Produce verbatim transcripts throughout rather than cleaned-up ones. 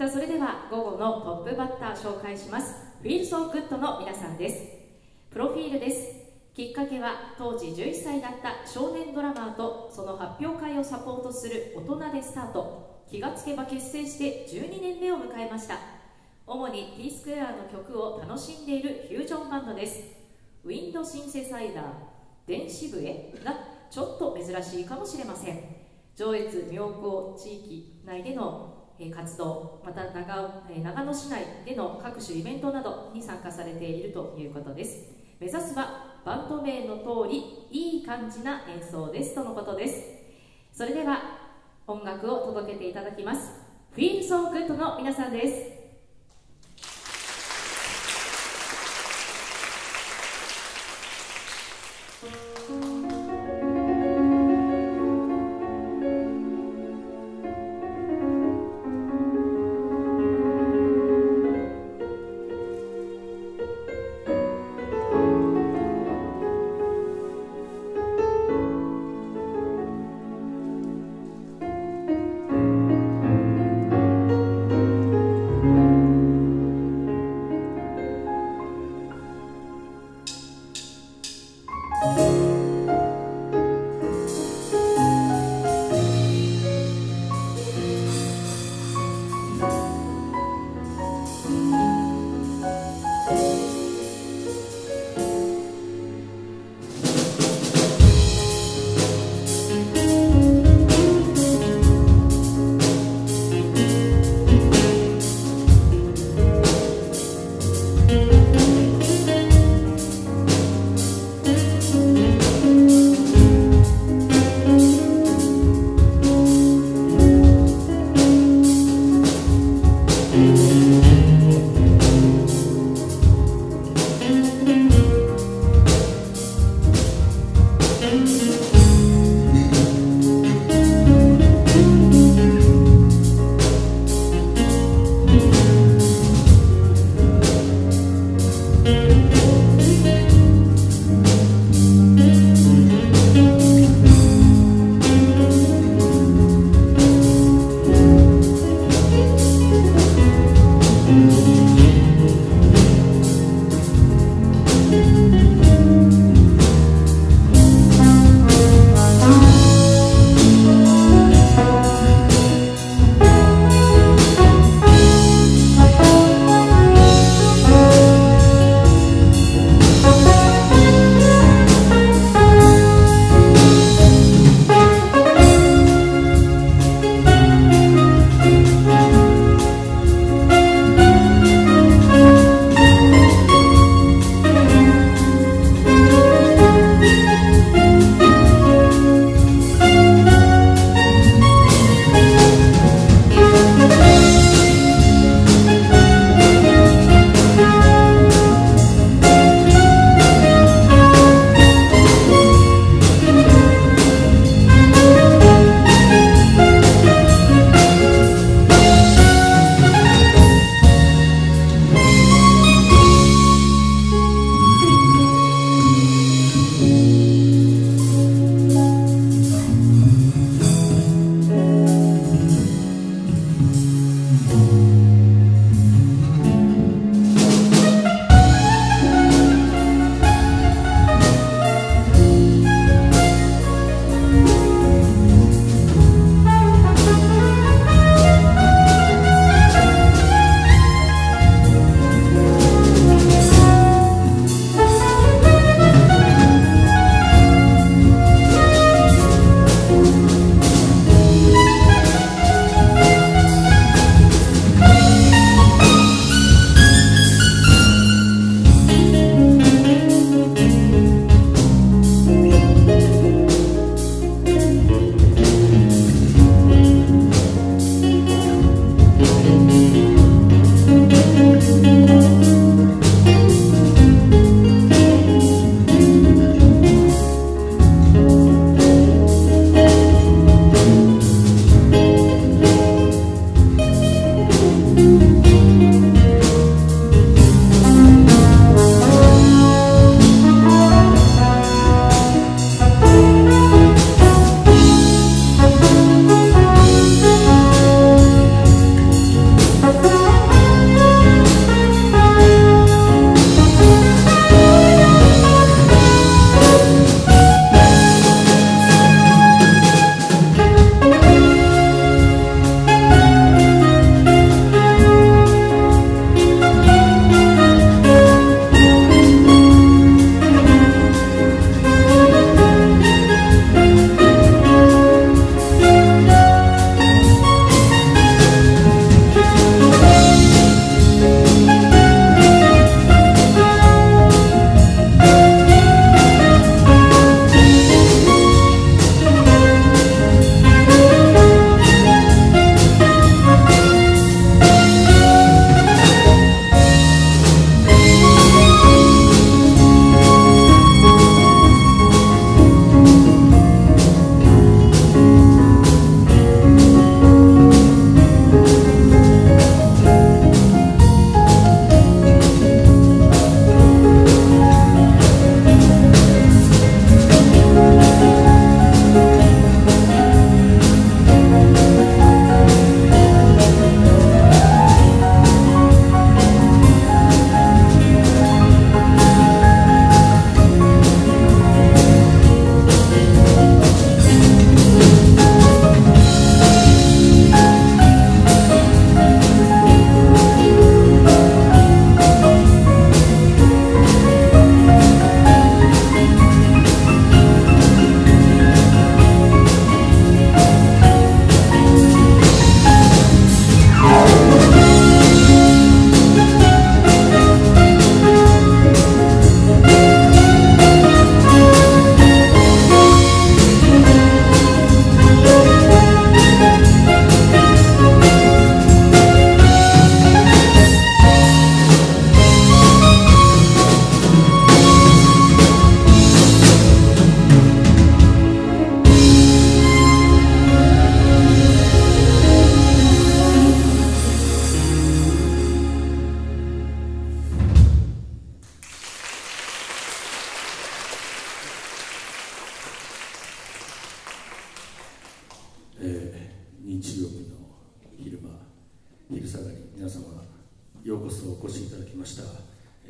さあ、それでは午後のトップバッター紹介します。Feel So Good の皆さんです。プロフィールです。きっかけは当時じゅういっさいだった少年ドラマーとその発表会をサポートする大人でスタート。気がつけば結成してじゅうにねんめを迎えました。主に T スクエアの曲を楽しんでいるフュージョンバンドです。ウィンドシンセサイダー、電子笛がちょっと珍しいかもしれません。上越妙高地域内での活動、また 長, 長野市内での各種イベントなどに参加されているということです。目指すはバンド名の通りいい感じな演奏ですとのことです。それでは音楽を届けていただきます。 Feel So Good の皆さんです。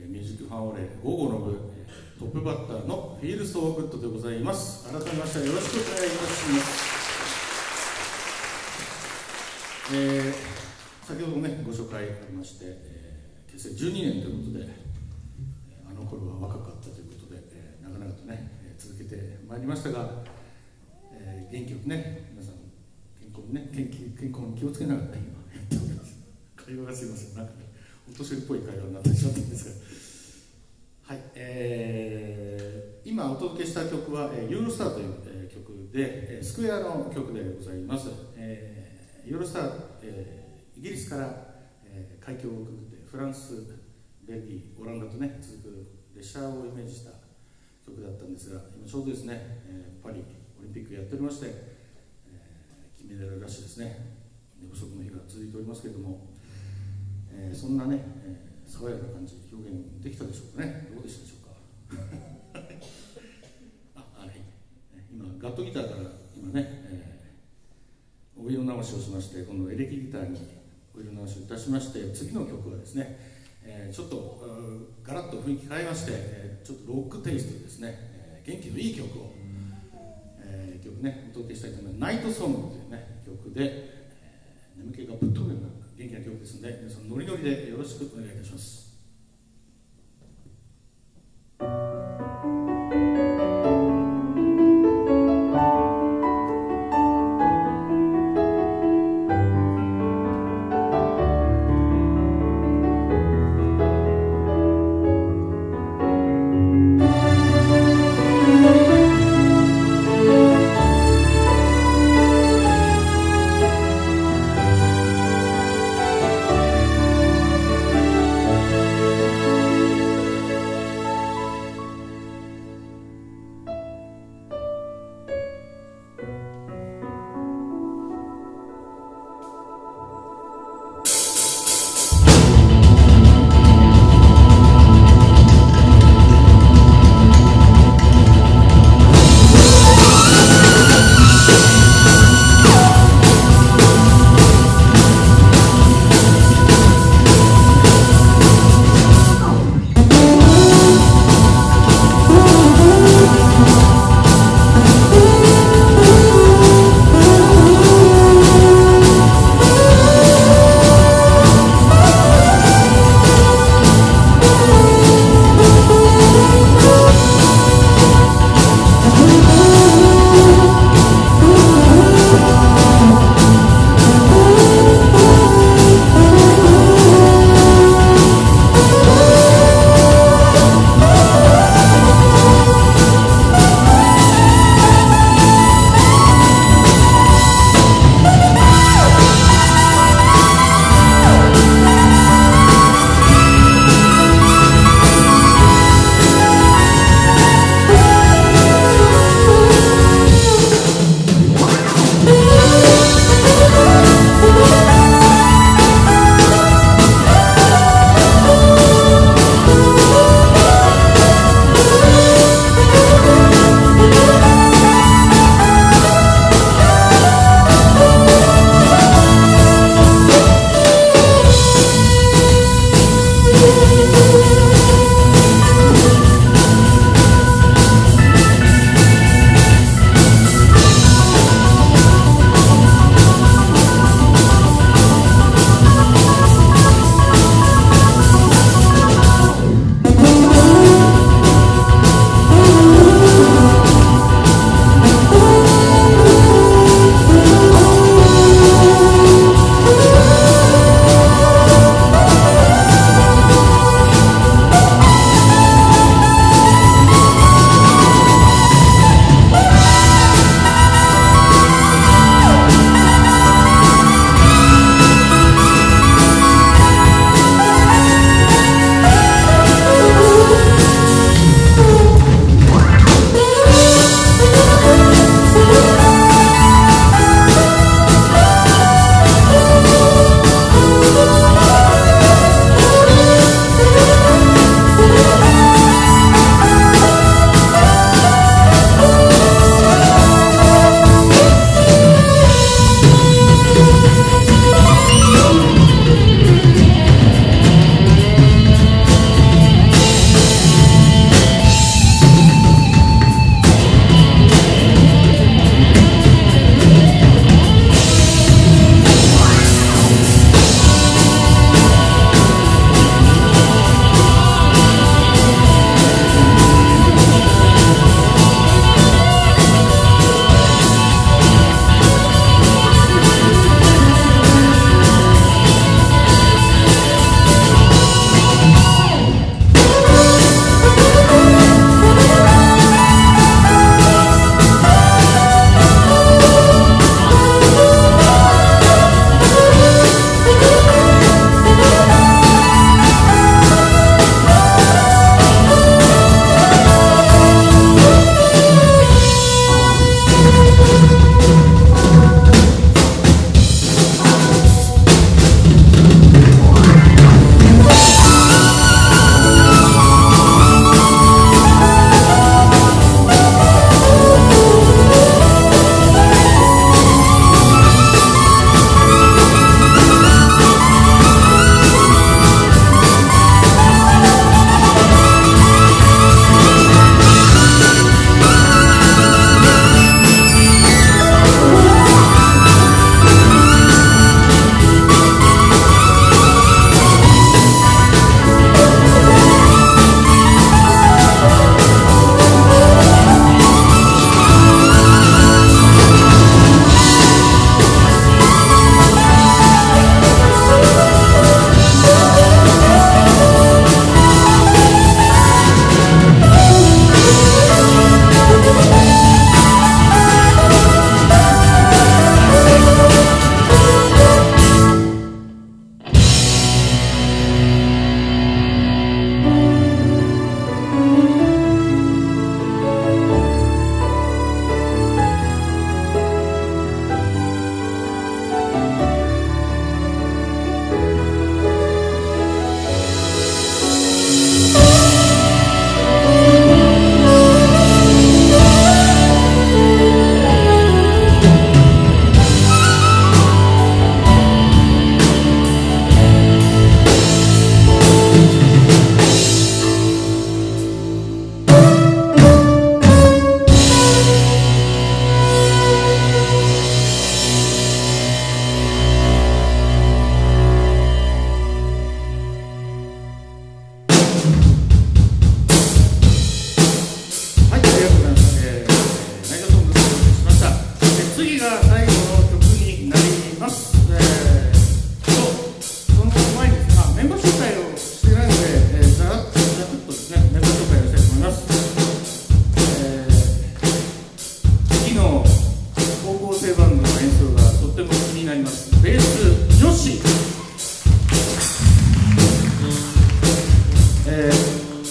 ミュージックファンオレ午後の部トップバッターのフィール・ソー・グッドでございます。改めましてよろしくお願いいたします。えー、先ほどねご紹介ありまして、えー、結成じゅうにねんということで、あの頃は若かったということで、えー、長々とね続けてまいりましたが、えー、元気よくね皆さん健康にね健健康に気をつけながら今やっております。会話がすいません、なんかねお年寄りっぽい会話になってしまったんですが、はい、えー、今お届けした曲は「ユーロスター」という、えー、曲で、えー、スクエアの曲でございます。えー、ユーロスター、えー、イギリスから、えー、海峡をくぐってフランス、ベルギー、オランダとね続く列車をイメージした曲だったんですが、今ちょうどですね、えー、パリオリンピックやっておりまして、えー、金メダルラッシュですね、寝不足の日が続いておりますけれども、えー、そんなね、えー、爽やかな感じ表現できたでしょうかね。どうでしたでしょうかあ、はい、今ガットギターから今ね、えー、お色直しをしまして、今度エレキギターにお色直しをいたしまして、次の曲はですね、えー、ちょっとガラッと雰囲気変えまして、えー、ちょっとロックテイストですね、えー、元気のいい曲を、えー、曲ねお届けしたいと思います。ナイトソングというね曲で、えー、眠気がぶっ飛ぶような元気な曲ですので、皆さんノリノリでよろしくお願いいたします。 「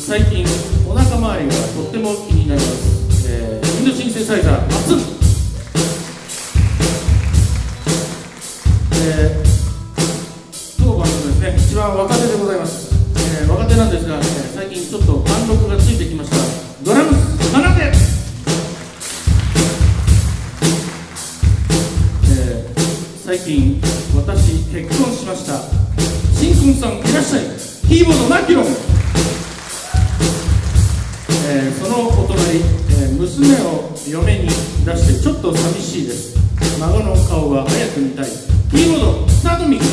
最近お腹周りがとっても気になります、えー、インドシンセサイザー熱い、えー、当バンドですね、一番若手でございます、えー、若手なんですが、えー、最近ちょっと貫禄がついてきました。ドラムス放て、えー、最近私結婚しました。新婚さんいらっしゃい、キーボードマキロン、えー、そのお隣、えー、娘を嫁に出してちょっと寂しいです。孫の顔が早く見たい。キーボードスタートミー、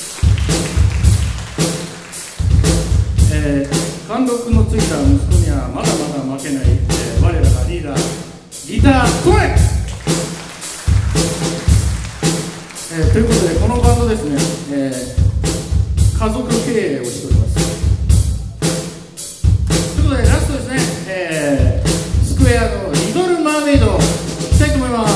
えー、貫禄のついた息子にはまだまだ負けない、えー、我らがリーダーギタートレ、えー、ということでこのバンドですね、えー、家族経営をしております。ということでラストですね、えー、スクエアのリトルマーメイドいきたいと思います。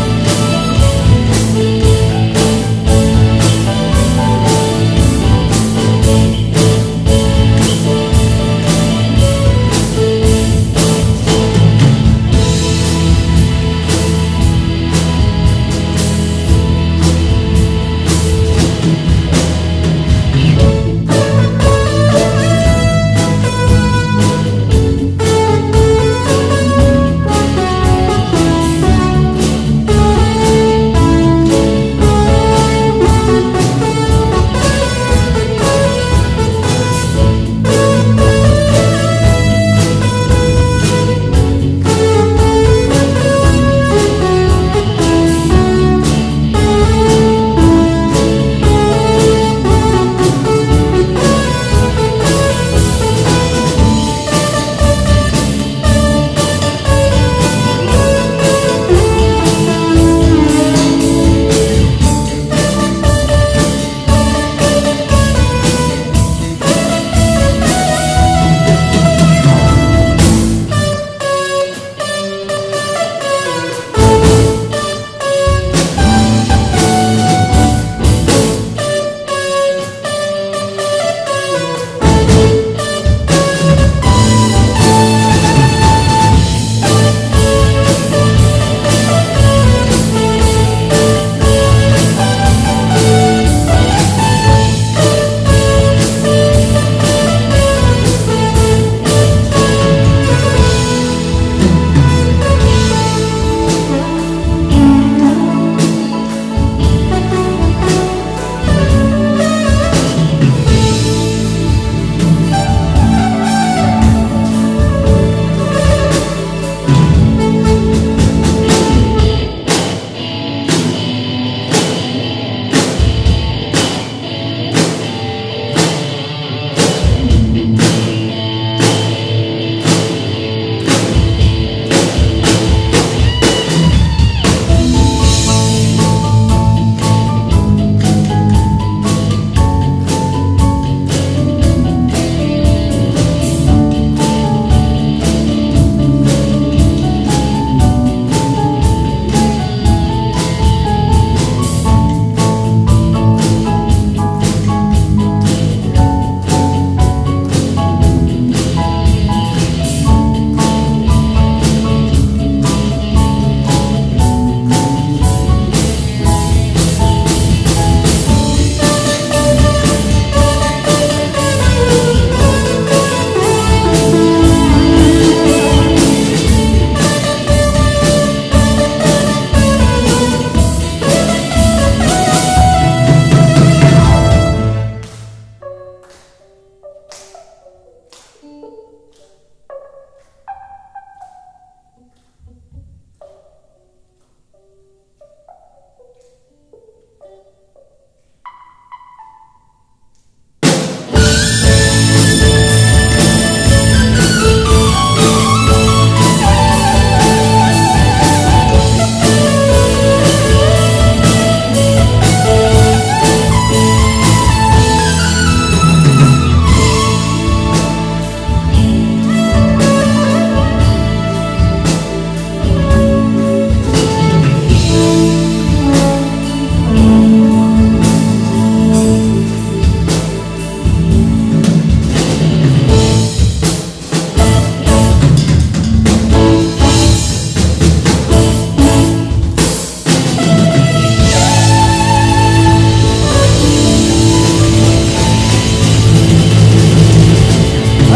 「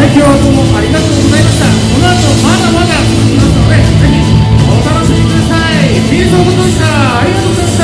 今日はどうもありがとうございました。この後まだまだ続きますので、ぜひお楽しみください。フィールドコットでした。ありがとうございました。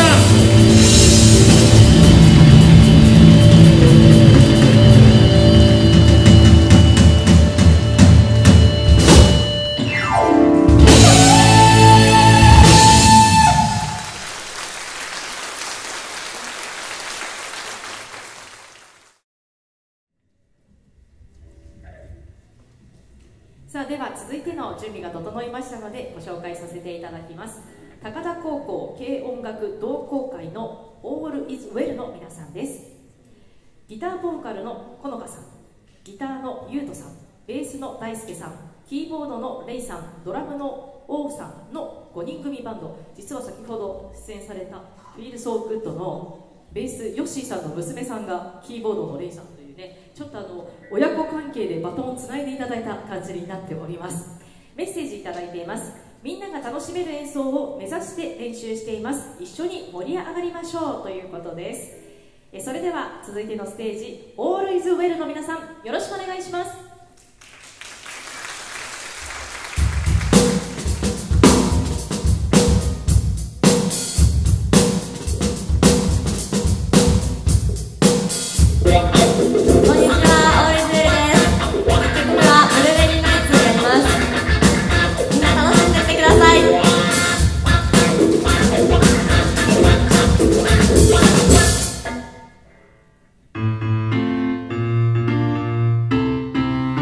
さあ、では続いての準備が整いましたのでご紹介させていただきます。高田高校軽音楽同好会の All is Well の皆さんです。ギターボーカルのこのかさん、ギターのゆうとさん、ベースの大輔さん、キーボードのレイさん、ドラムの王さんのごにん組バンド。実は先ほど出演されたフィールソーグッドのベースヨッシーさんの娘さんがキーボードのレイさんというね、ちょっとあの親子関係でバトンをつないでいただいた感じになっております。メッセージいただいています。みんなが楽しめる演奏を目指して練習しています。一緒に盛り上がりましょうということです。えそれでは続いてのステージ All is Well の皆さん、よろしくお願いします。 「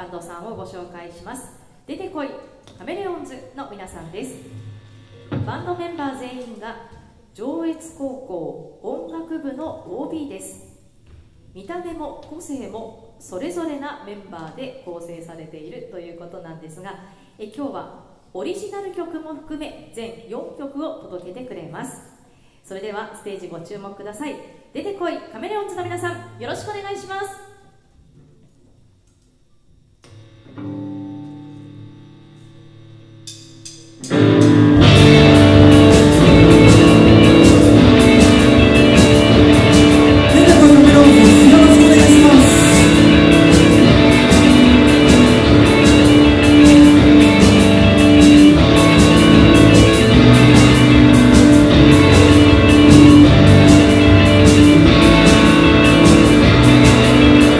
バンドさんをご紹介します。出てこいカメレオンズの皆さんです。バンドメンバー全員が上越高校音楽部の オービー です。見た目も個性もそれぞれなメンバーで構成されているということなんですが、え今日はオリジナル曲も含め全よんきょくを届けてくれます。それではステージご注目ください。出てこいカメレオンズの皆さん、よろしくお願いします。 「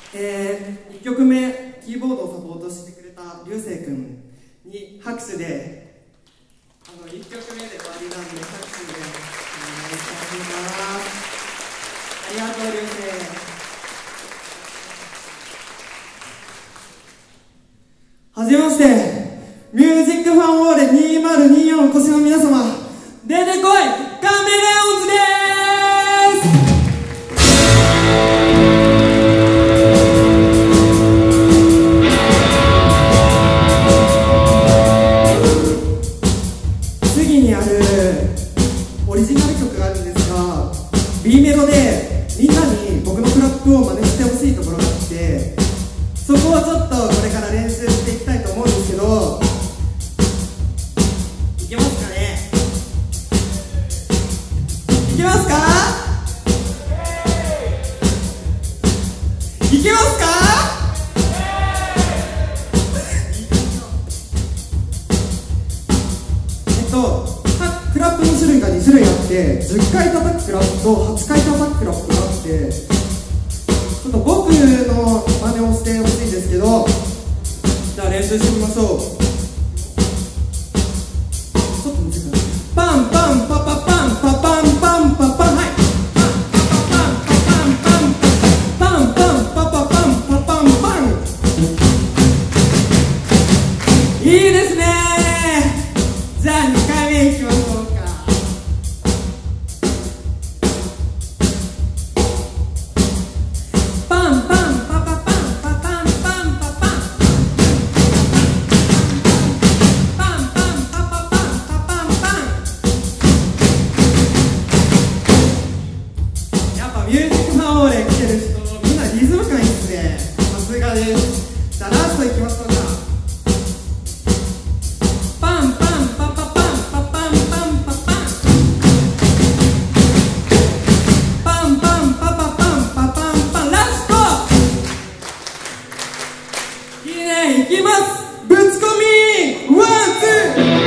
えー、いっきょくめキーボードをサポートしてくれた流星くんに拍手で、あのいっきょくめで終わりなんで拍手でお願いします。ありがとう流星。はじめまして、ミュージックファンウォーレにせんにじゅうよんお越しの皆様、出てこいカメレオンズでーす。次にあるオリジナル曲があるんですが、 B メロでみんなに僕のクラップを真似してほしいところがあって、そこをちょっとこれから練習していきたいと思うんですけど、いけますかね。いけますかいけますか。えっとクラップの種類がに種類あって、じゅっかい叩くクラップとはちかい叩くクラップがあって、ちょっと僕の真似をしてほしいんですけど、じゃあ練習してみましょう。ちょっと短い。パンパンパパパンパパンパンパパン、はい。パンパンパパパンパパンパパンパン。いいですね。じゃあにかいめいきましょうか。パンパンパパパンパパンパンパパン。パンパンパパパンパパンパン。やっぱミュージックファンオーレ来てる人、みんなリズム感いいっすね。さすがです。じゃあラストいきましょうか。パンパンパパパンパパンパンパパン。パンパンパパパンパパンパン。ラストいいね、いきます。ぶち込みワンツー。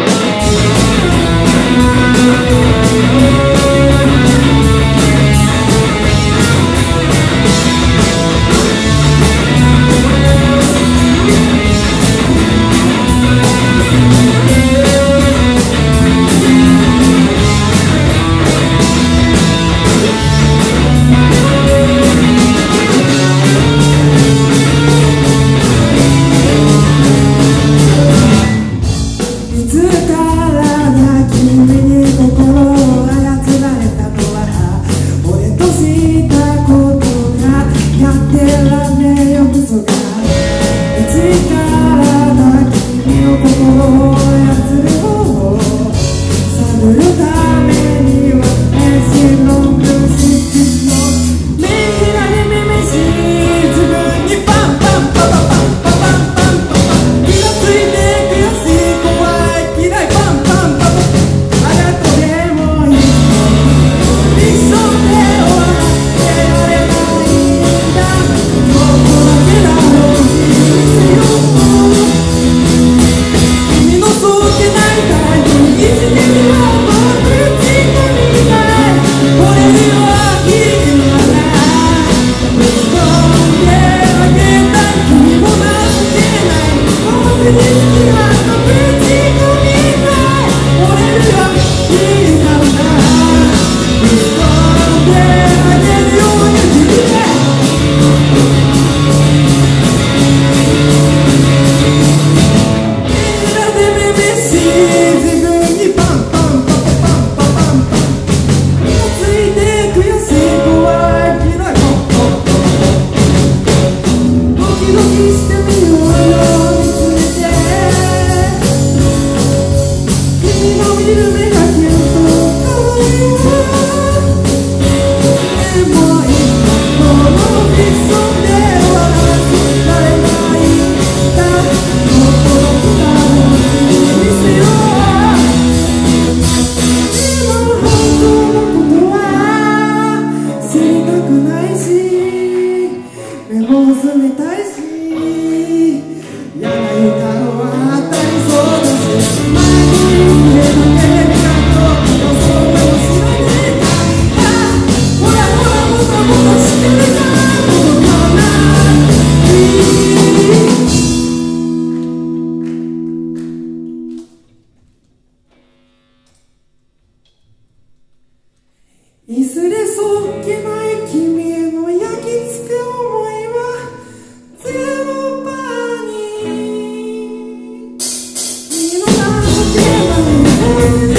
っけない君への焼き付く想いはゼロパーに身のなけない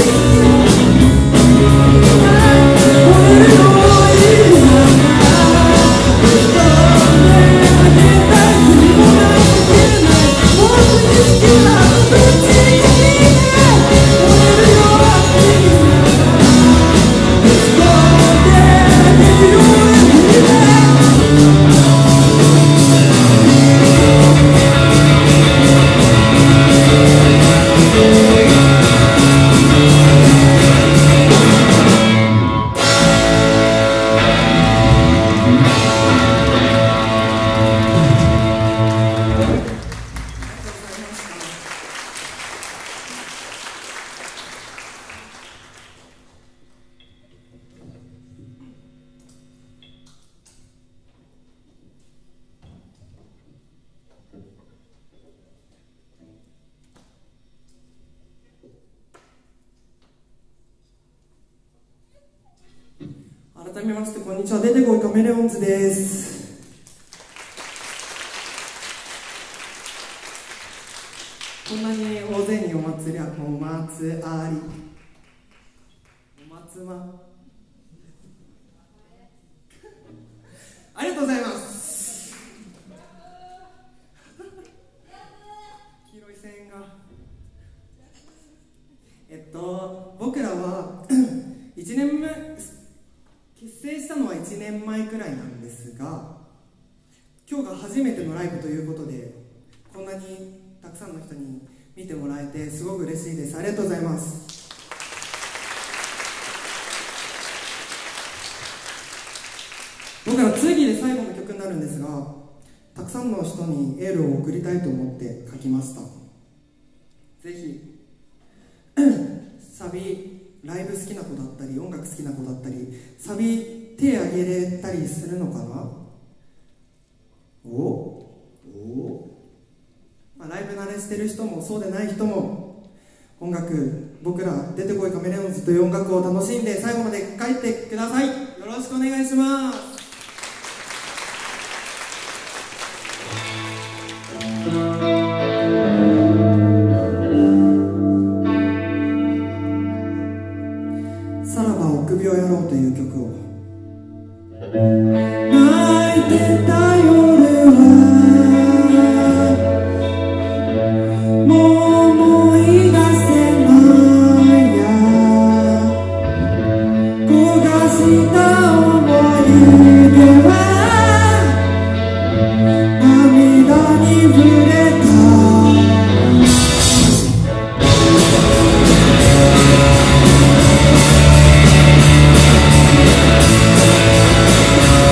俺のいいな改めましてこんにちは、出てこいカメレオンズです。こんなに大勢にお祭りはお祭りお祭まありがとうございます。黄色い線がえっと僕らはいちねんまえ結成したのはいちねんまえくらいなんですが、今日が初めてのライブということでこんなにたくさんの人に見てもらえてすごく嬉しいです。ありがとうございます。僕ら次で最後の曲になるんですが、たくさんの人にエールを送りたいと思って書きました。ぜひサビライブ好きな子だったり音楽好きな子だったりサビ手挙げれたりするのかな。おお、まあ、ライブ慣れしてる人もそうでない人も音楽、僕ら出てこいカメレオンズという音楽を楽しんで最後まで帰ってください。よろしくお願いします。さらば臆病野郎という曲を。泣いてた夜はもう思い出せないや、焦がした思い出は涙に触れた。「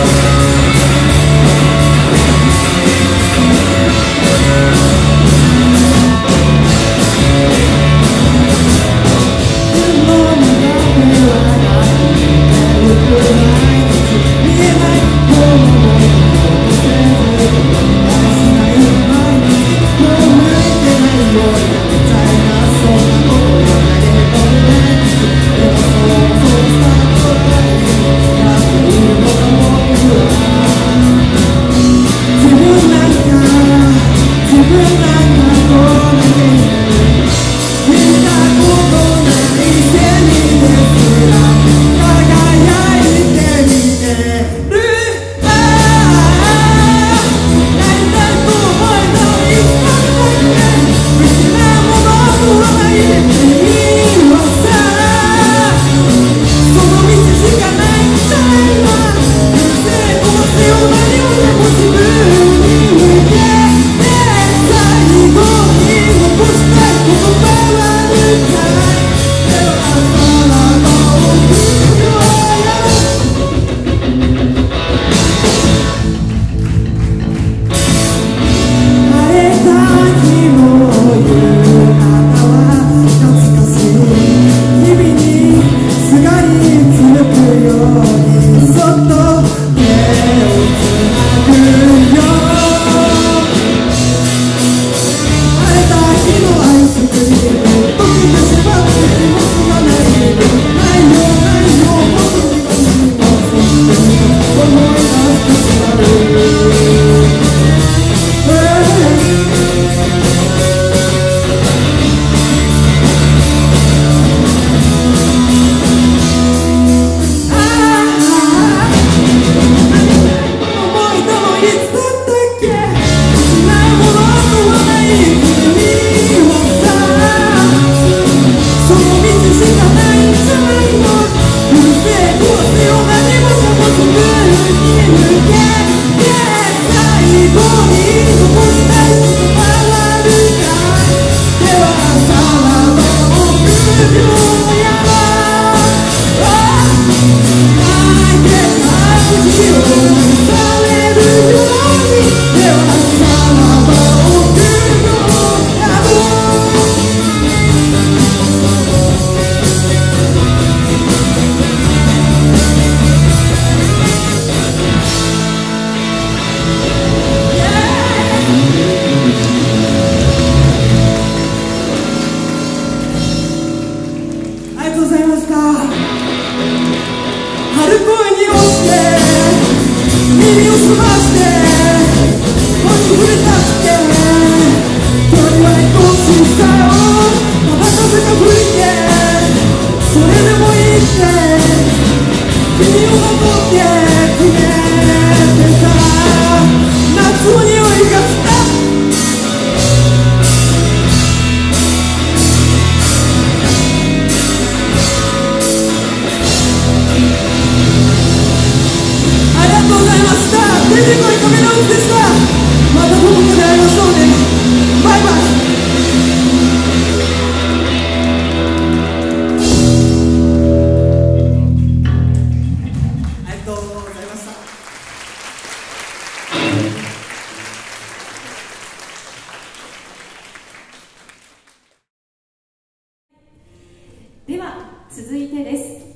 では続いてです。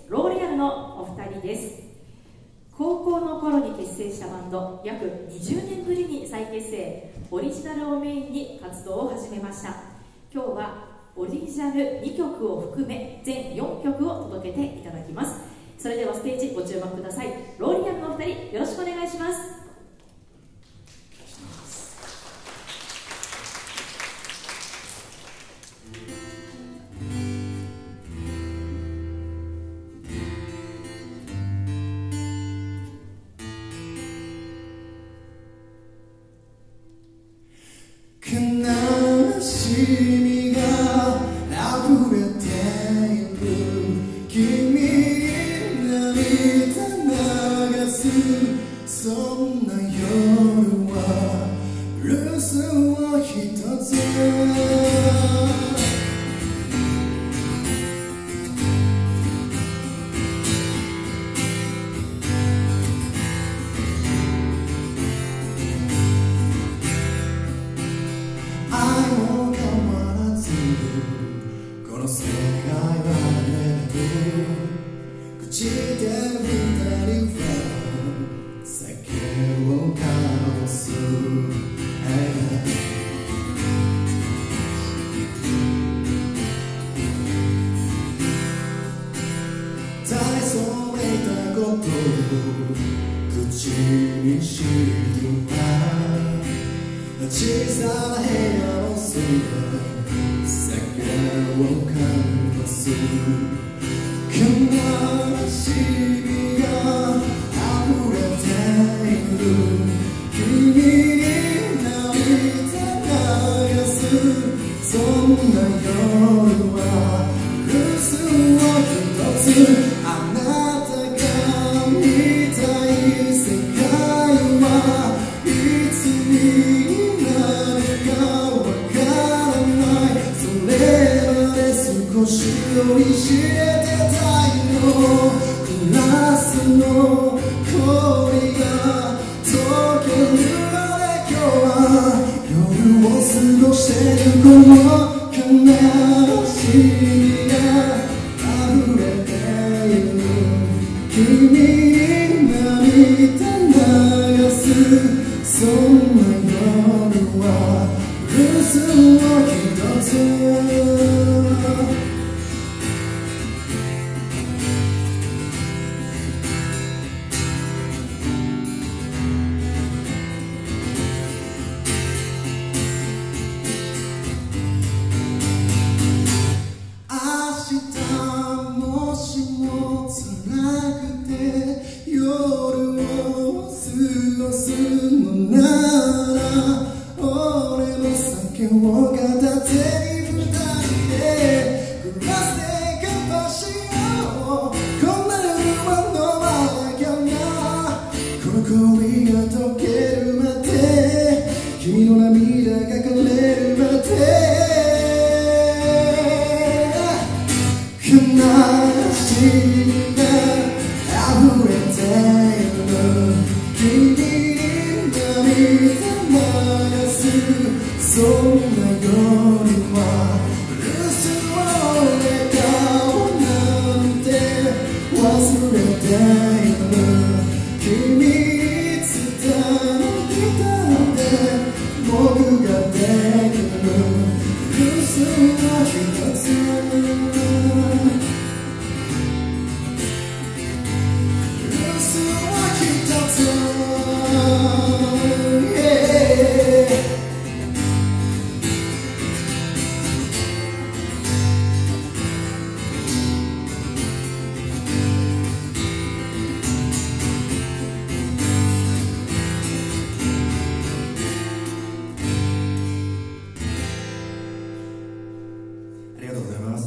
ローリアルのお二人です。高校の頃に結成したバンド、約にじゅうねんぶりに再結成、オリジナルをメインに活動を始めました。今日はオリジナルにきょくを含め全よんきょくを届けていただきます。それではステージご注目ください。ローリアルのお二人、よろしくお願いします。 悲しみが溢れている君に涙流すそんな夜は留守を一つ世界はねと口で二人は酒を交わす大それたことを口にしては小さな部屋を過ぎ酒を交わす悲しみが溢れている君に涙流すそんな夜は留守を一つあなたが見たい世界はいつになるかわからないそれまで少し酔いしれてたいのグラスの氷が溶けるまで今日は夜を過ごしてるこの悲しみが溢れている君に涙流すそんな夜は留守を一つこんな夜は飲まなきゃな氷が溶けるまで君の涙が枯れるまで悲しみが溢れている君に涙流すそんな夜は留守を笑顔なんて忘れている君に伝えて僕ができる留守は一つ留守は一つ、yeah.ありがとうございます。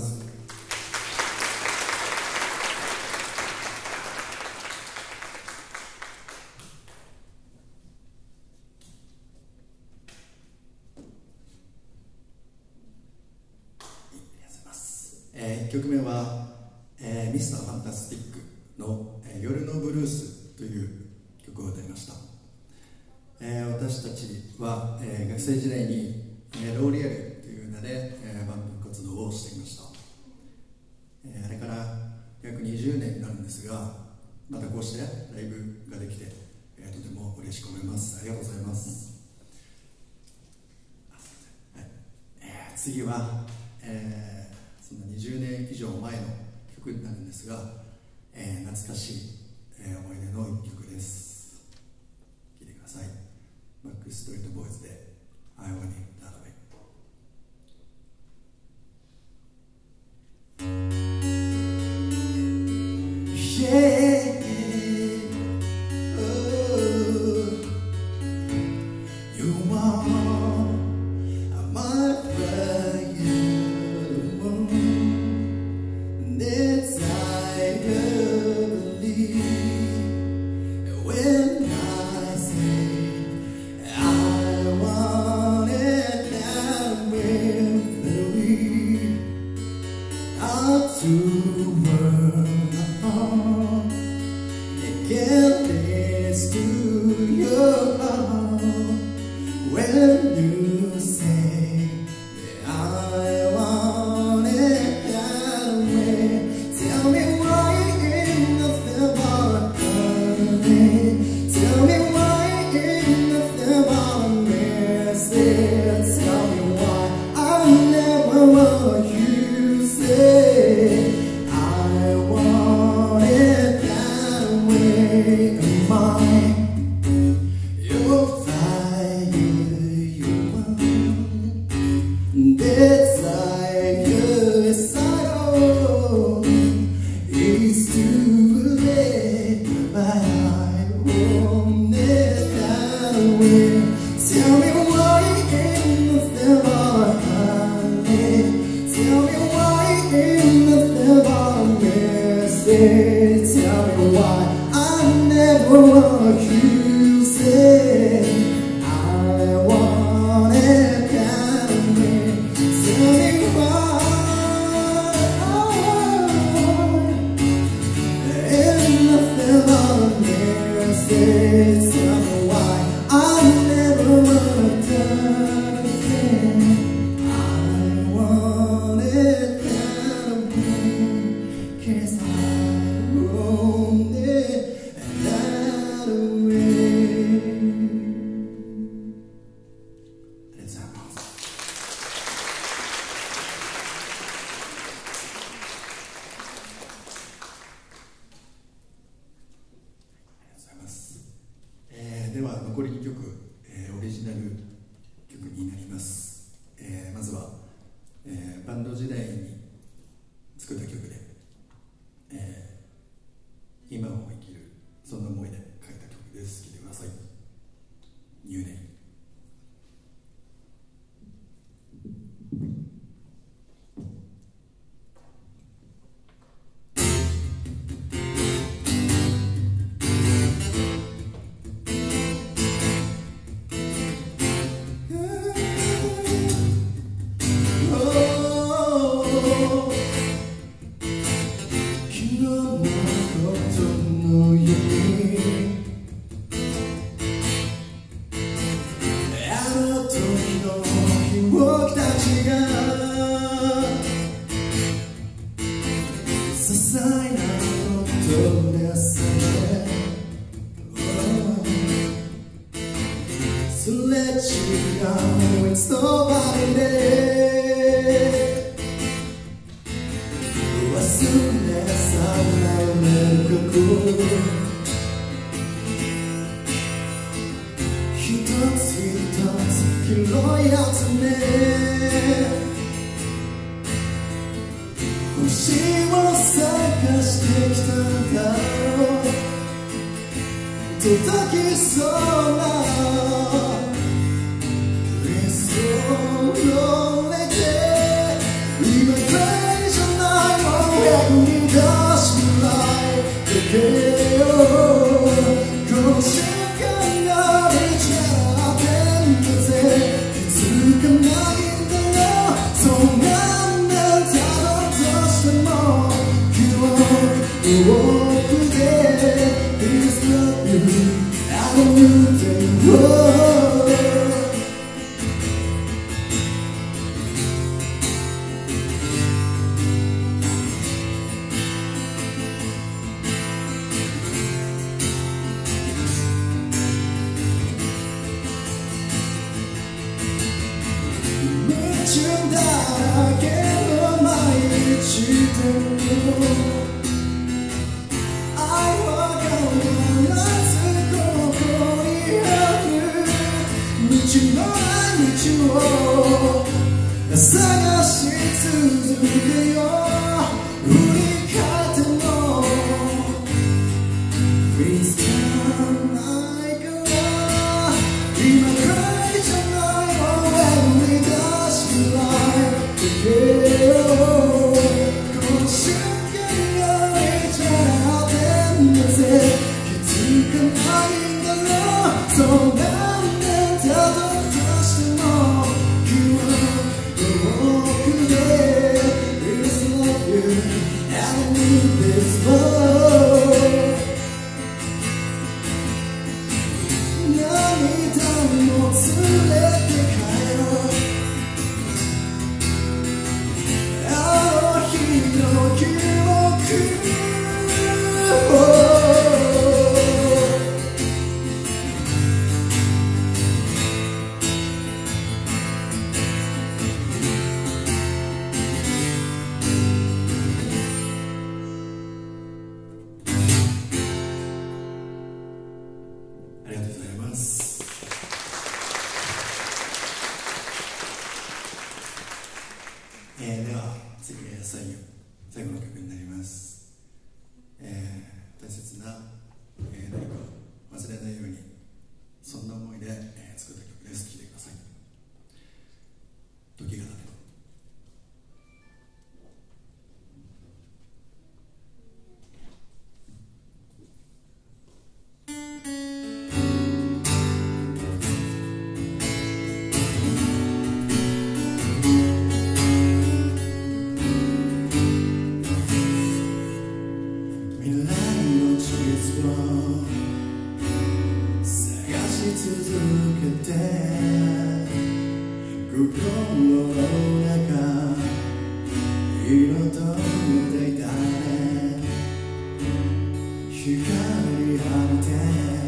えー、いっきょくめは、えー、ミスターファンタスティックの、えー、夜のブルースという曲を歌いました。えー、私たちは、えー、学生時代に、えー、ローリエルという名で、えー、バンド活動をしていました。えー、あれから約にじゅうねんになるんですが、またこうしてライブができて、えー、とても嬉しく思います。ありがとうございます。はい、えー、次は、えーそのにじゅうねん以上前の曲になるんですが、えー、懐かしい、えー、思い出の一曲です。聴いてください。バックストリートボーイズで I Want It That Way。Yeah, oh, you are my fire.It's I believe when I say I want it that way, out to world apart, it can lead to your heart when you say I want it that way.Tell me why ain't nothing but honey. Tell me why ain't nothing but message. Tell me why I never want you say I want it that way. Am I your fire? You want desire inside.It's too late, but I want it that way. Tell me why ain't nothing but honey. Tell me why ain't nothing but message. Tell me why I never want you say I want it that way. Tell me why Tell me why I never want to die again. I want it that way, 'cause I want it that way. ありがとうございます。では残りにきょく、えー、オリジナル曲になります。えー、まずは、えー、バンド時代に作った曲で、えー、今を生きるそんな思いで書いた曲です。聴いてください。入念。 違ういつの間にね忘れ去られる曲一つ一つ拾い集め星を探してきたんだろう届きそうな理想のレジ今くらいじゃないもん役に出しないだけよこの瞬間が見ちゃってんだぜ気づかないんだろうそうなんだただとしても今日僕でPlease love you, I don't need to know夢中だらけの毎日でも道のない道を探し続けよう振り返っても見つからないから今くらいじゃないもん巡り出しないだけよこの瞬間が見ちゃってんだぜ気づかないんだろうそうなんだただとしても君は僕で Please love you I don't need this love 涙も連れて帰ろうあの日の記憶ありがとうございます。えー、では次が最後最後の曲になります。えー、大切な、えー、何か忘れないようにそんな思いで、えー、作った曲です。聴いてください。時が経てば続けて心の中彩っていたね光浴びて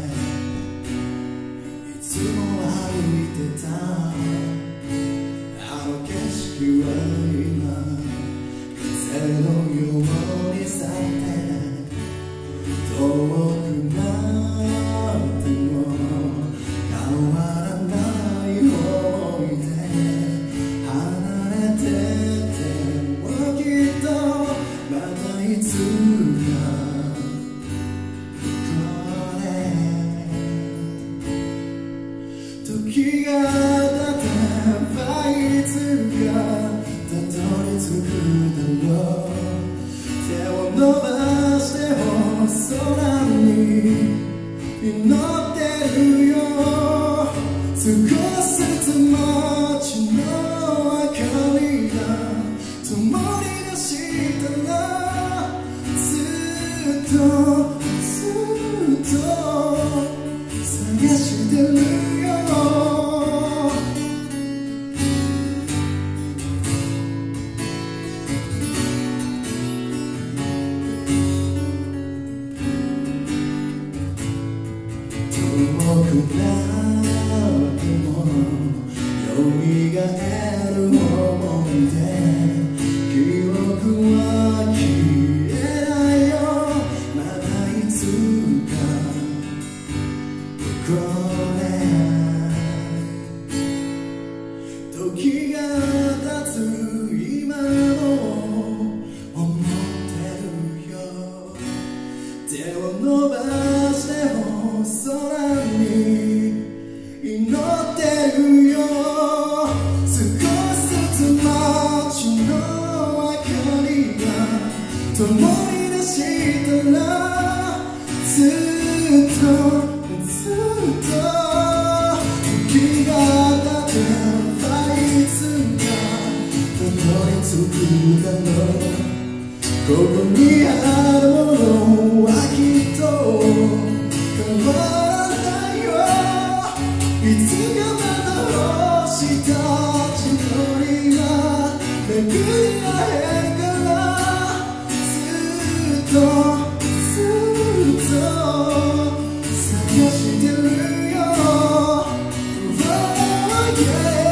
いつも歩いてたあの景色は今風のように去って遠くなっても変わらない思い出離れててもきっとまたいつかこれ時が経てばいつかたどり着くだろう手を伸ばしても空に祈ってるよ少しずつ街の明かりが灯り出したらずっとずっと探してるよ遠くなってもえる思い出記憶は消えないよまたいつかここで時が経つ今も思ってるよ手を伸ばしても空に祈ってるよ少しずつ街の明かりが灯り出したらずっとずっと時が経てばいつかたどり着くだろうここにあるものはきっと変わらないよいつかまた星たちのりが巡り合えるからずっとずっと探してるよ、oh, yeah.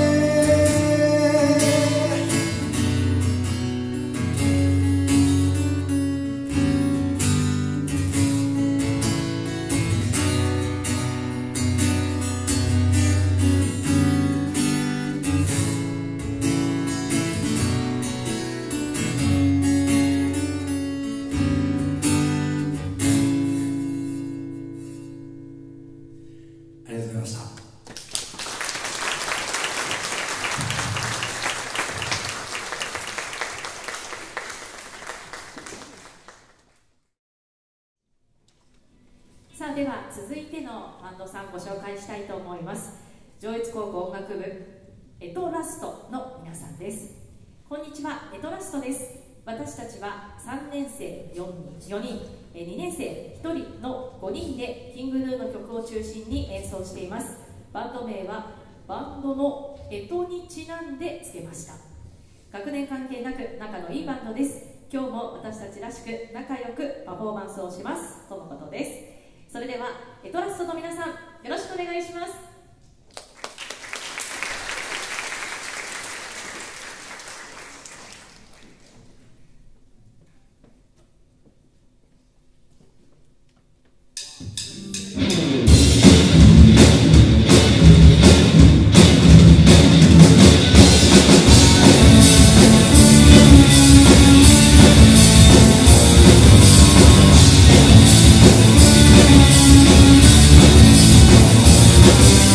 ありがとうございました。 さあでは続いてのバンドさんご紹介したいと思います。上越高校音楽部エトラストの皆さんです。こんにちは、エトラストです。私たちはさんねんせいよにん、にねんせいひとりのごにんでキングヌーの曲を中心に演奏しています。バンド名はバンドの干支にちなんでつけました。学年関係なく仲のいいバンドです。今日も私たちらしく仲良くパフォーマンスをしますとのことです。それではエトラストの皆さん、よろしくお願いします。 「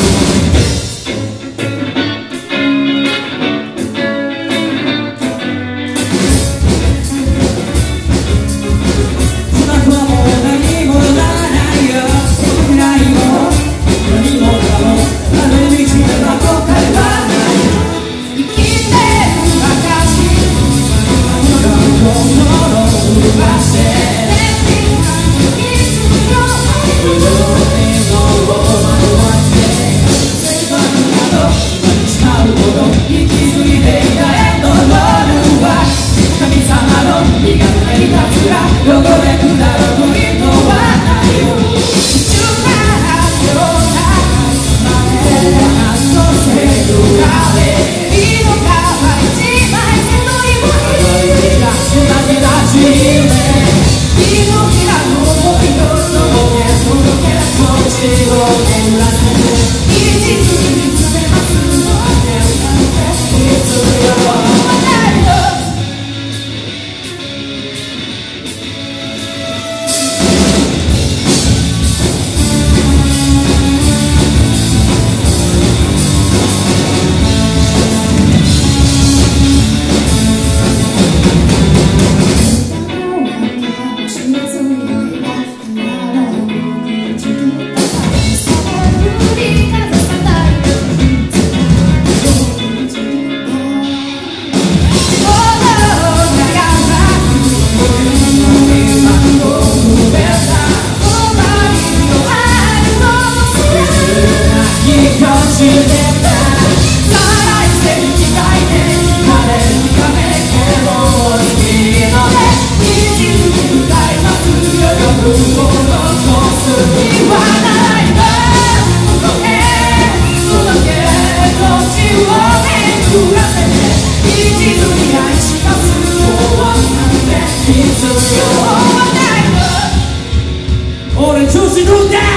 自分で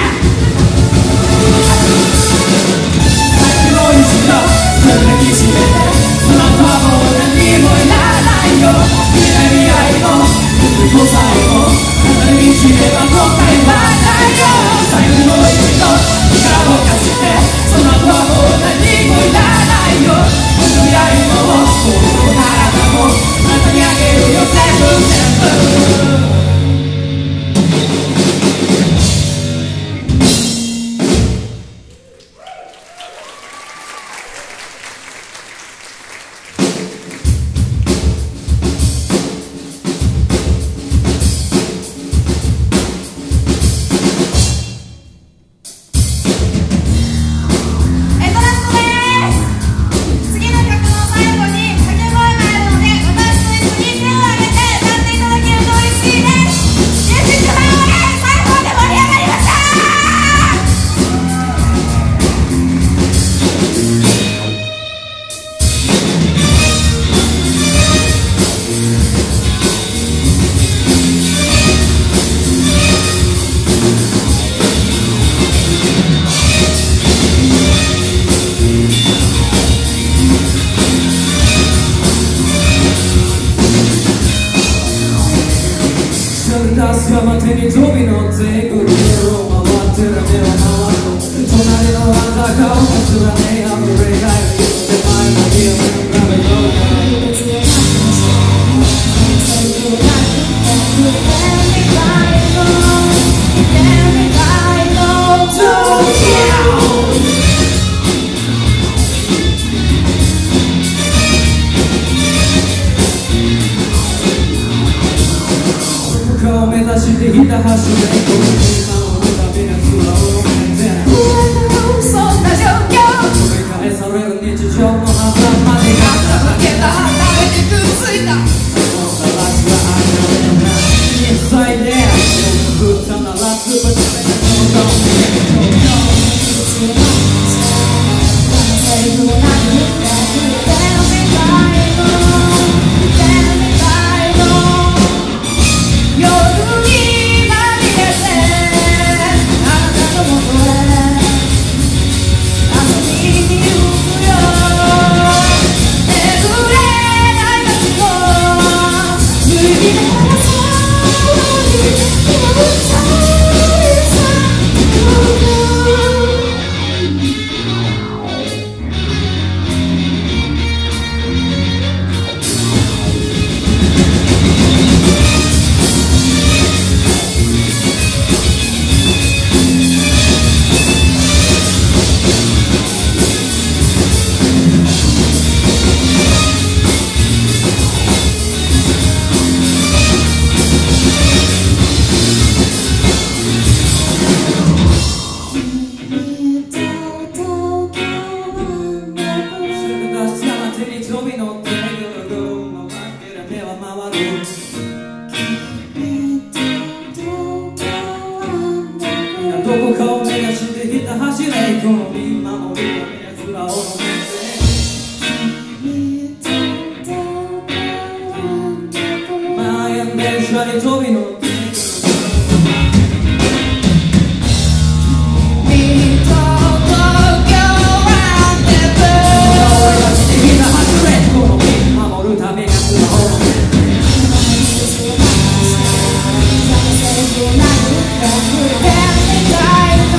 最後の一度胸に締めてその後はもう何もいらないよ未来も答えもあなたに知れば後悔はないよ最後の一度力を貸してその後はもう何もいらないよ未来も本当ならばもあなたにあげるよ全部全部手に飛び乗ってぐるぐる回ってる目を回る隣のあんた顔が連ねあふれ返る手前の家を比べようか目指してひた走れ今の旅のツアーをめてそんな状況繰り返される日常の狭間でやっただけだ離れてくっついたそんなラスはありのな一切で僕ったならつぶされたこの最後の何どこかを目指してひた走れこの見守る奴らを乗せて満員電車に飛び乗ってEvery day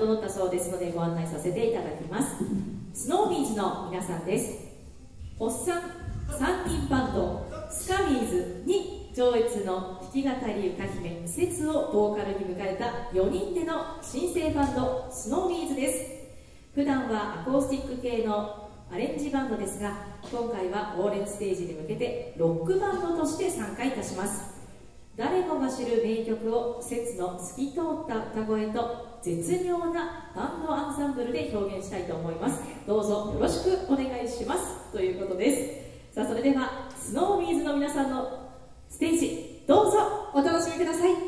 整ったそうですのでご案内させていただきます。スノービーズの皆さんです。おっさんさんにんバンドスカミーズに上越の弾き語り歌姫節をボーカルに迎えたよにんでの新生バンドスノービーズです。普段はアコースティック系のアレンジバンドですが、今回はオーレンステージに向けてロックバンドとして参加いたします。誰もが知る名曲を節の透き通った歌声と絶妙なバンドアンサンブルで表現したいと思います。どうぞよろしくお願いしますということです。さあ、それではスノービーズの皆さんのステージ、どうぞお楽しみください。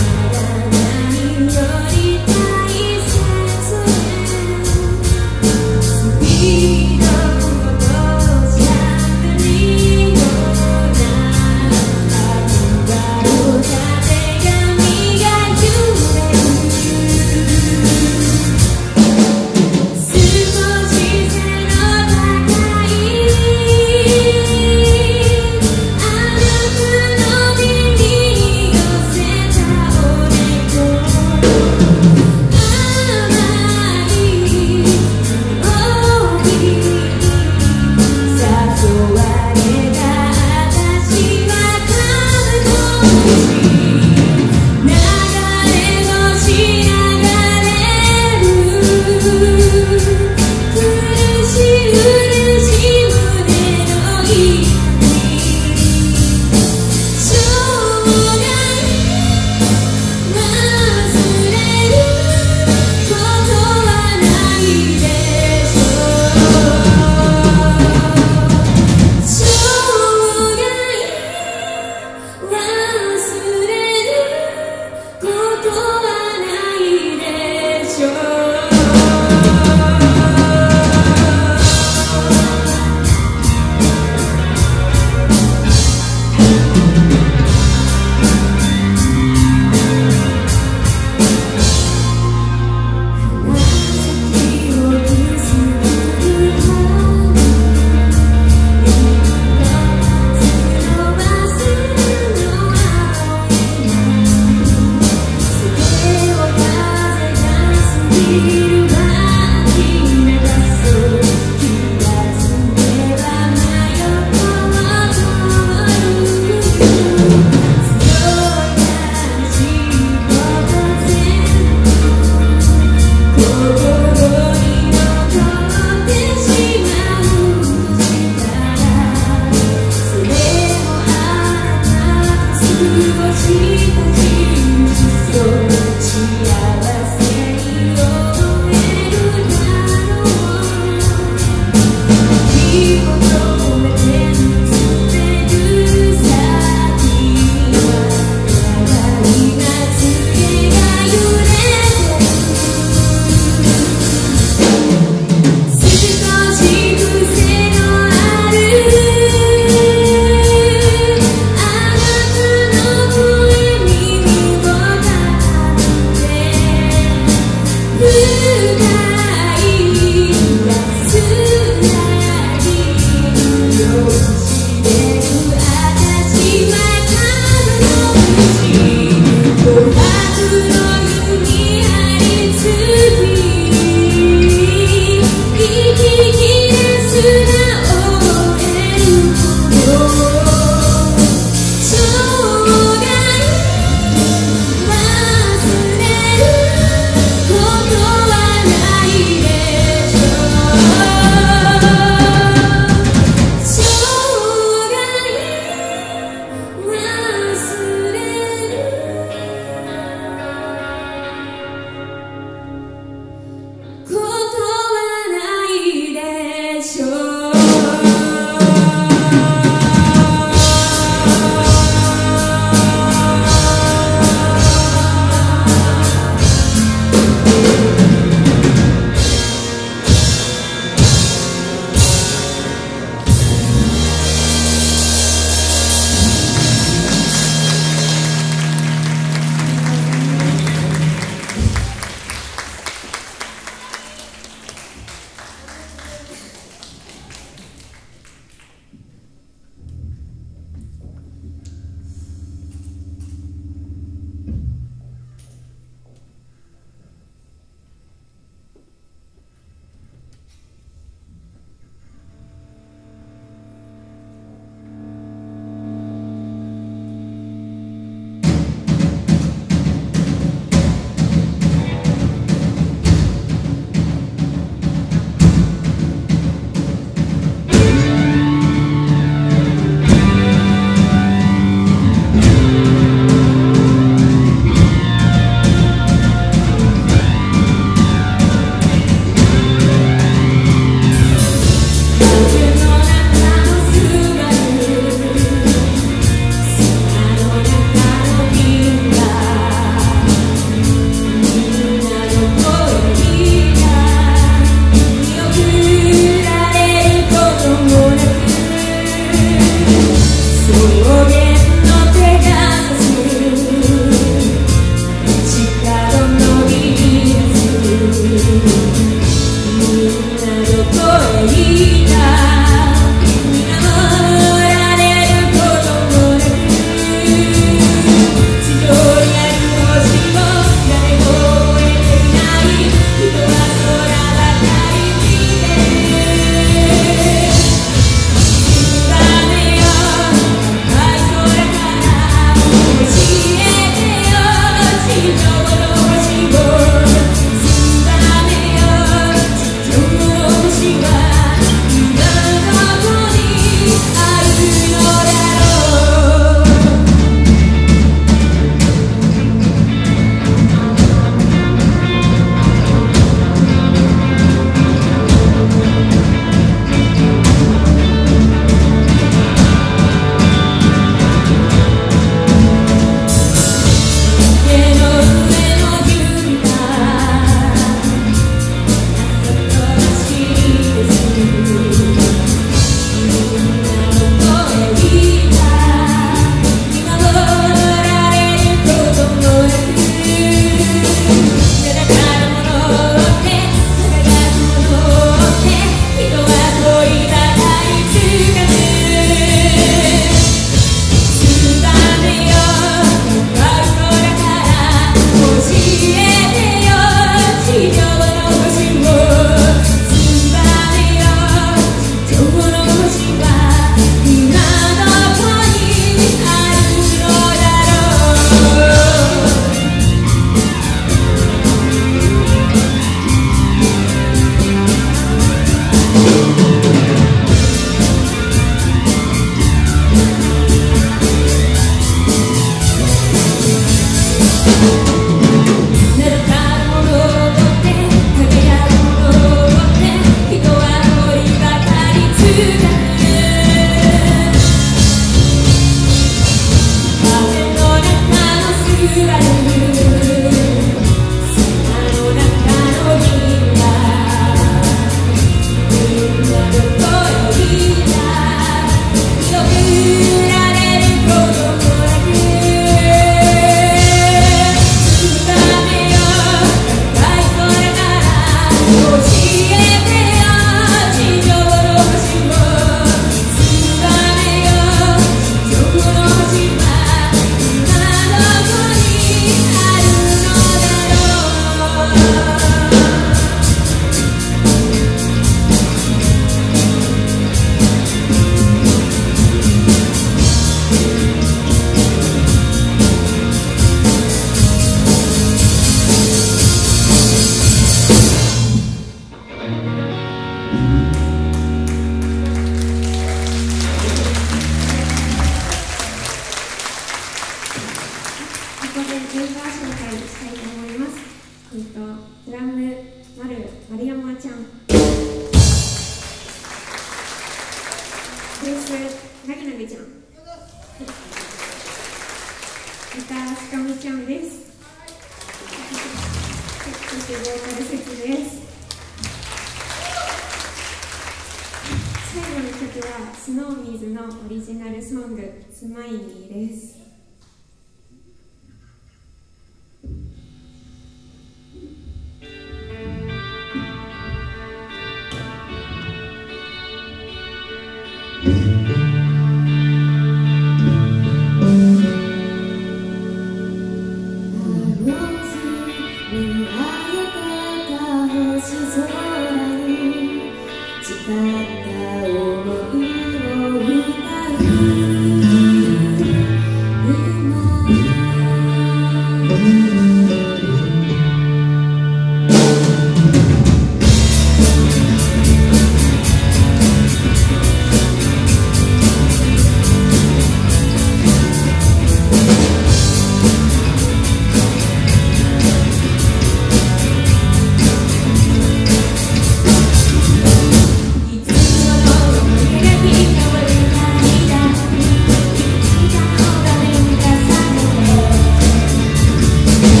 「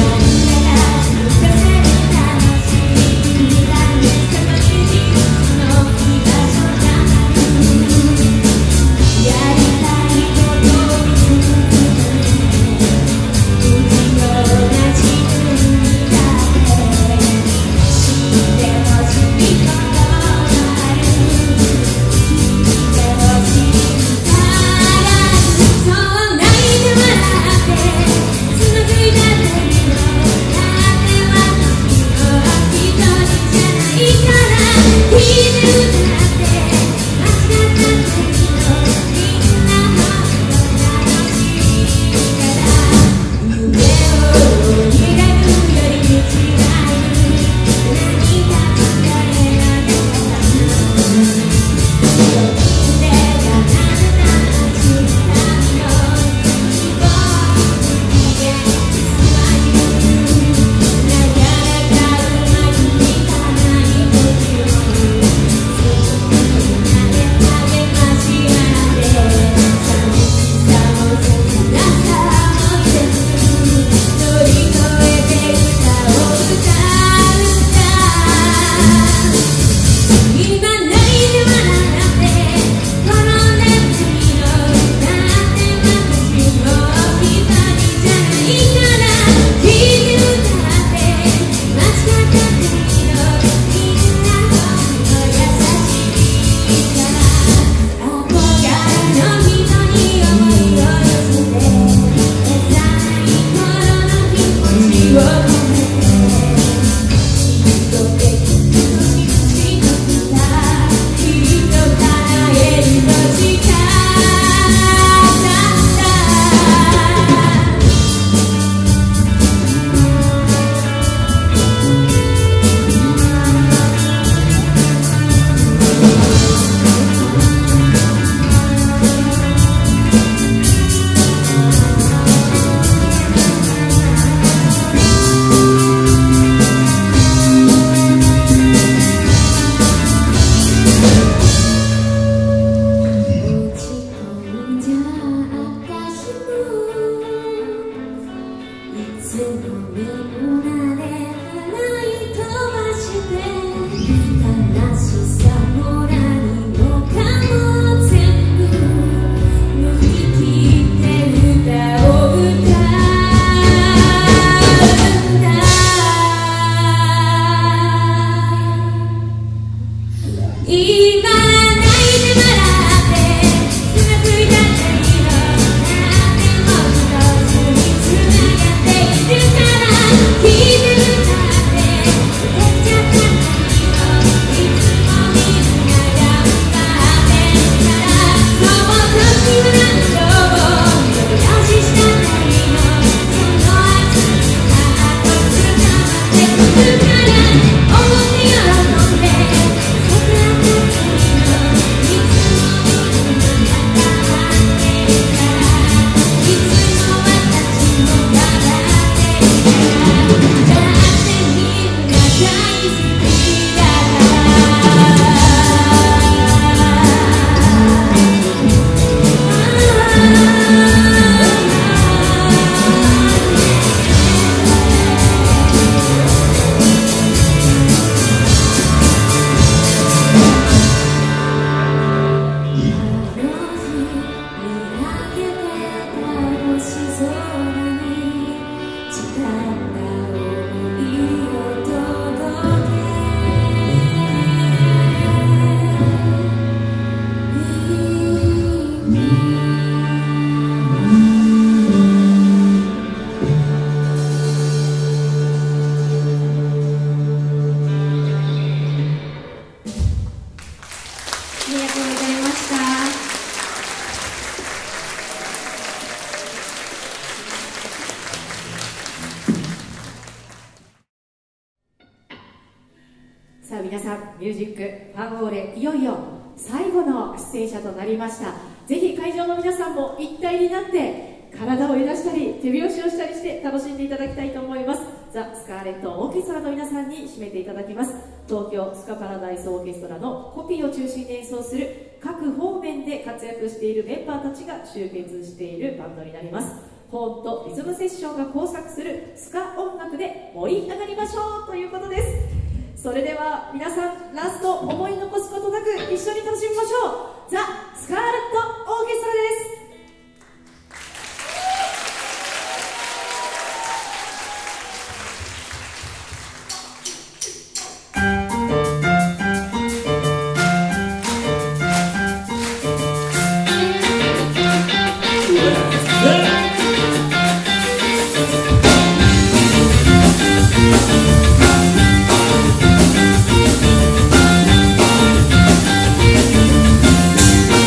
さあ皆さん、ミュージックファンオーレ、いよいよ最後の出演者となりました。ぜひ会場の皆さんも一体になって体を揺らしたり手拍子をしたりして楽しんでいただきたいと思います。ザ・スカーレットオーケストラの皆さんに締めていただきます。東京スカパラダイスオーケストラのコピーを中心に演奏する各方面で活躍しているメンバーたちが集結しているバンドになります。ホーンとリズムセッションが交錯するスカ音楽で盛り上がりましょうということです。それでは皆さん、ラスト思い残すことなく一緒に楽しみましょう。ザ・スカーレットオーケストラです。 「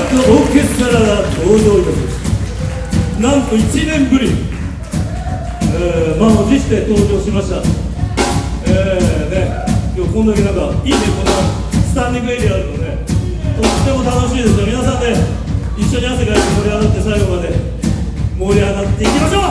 クオーケストラが登場いたしました。なんといちねんぶり、えー、満を持して登場しました。えーね、今日こんだけなんかいいね、このスタンディングエリアあるのね、とっても楽しいですよ。皆さんで一緒に汗かいて盛り上がって最後まで盛り上がっていきましょう。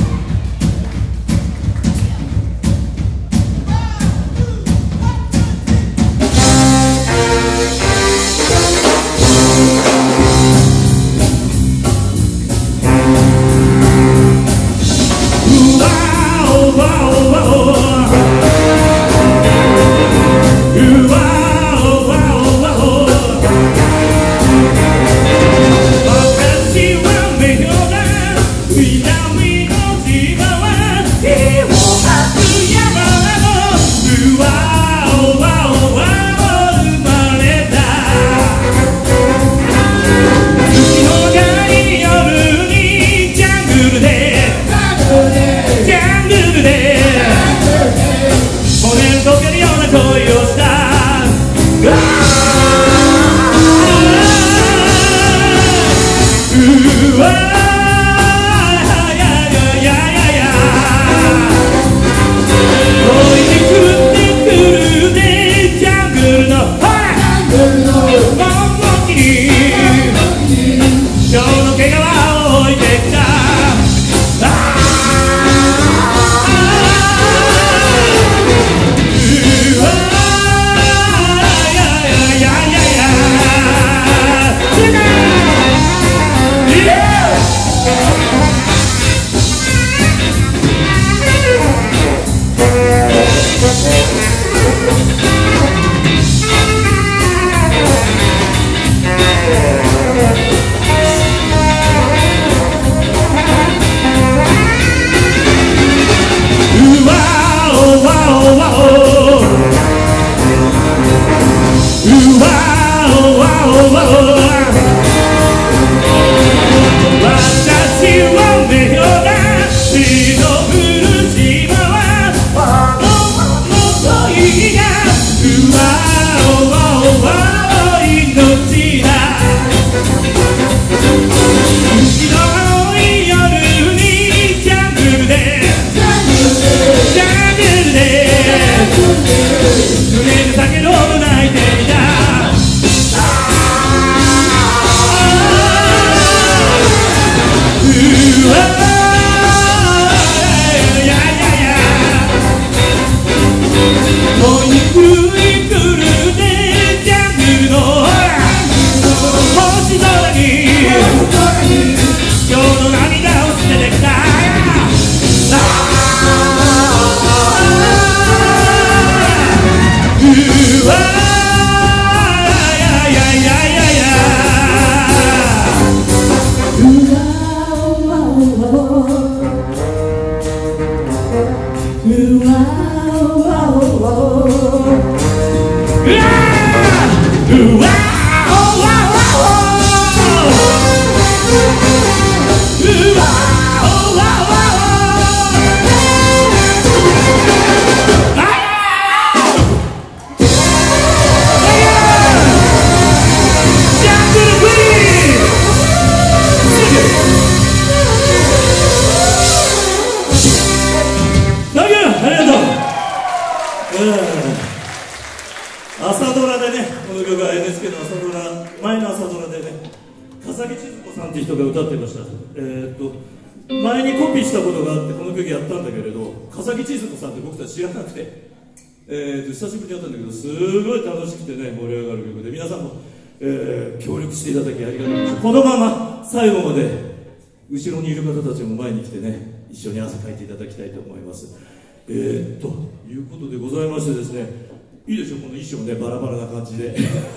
朝ドラでね、この曲は エヌエイチケー の朝ドラ、前の朝ドラでね、笠木千鶴子さんっていう人が歌ってました。えー、っと前にコピーしたことがあってこの曲やったんだけれど、笠木千鶴子さんって僕たち知らなくて、えー、っと久しぶりにやったんだけど、すごい楽しくてね、盛り上がる曲で、皆さんも、えー、協力していただきありがとうございます。このまま最後まで後ろにいる方たちも前に来てね、一緒に汗かいていただきたいと思います。えー、っということでございましてですね、いいでしょう、この衣装ね、バラバラな感じで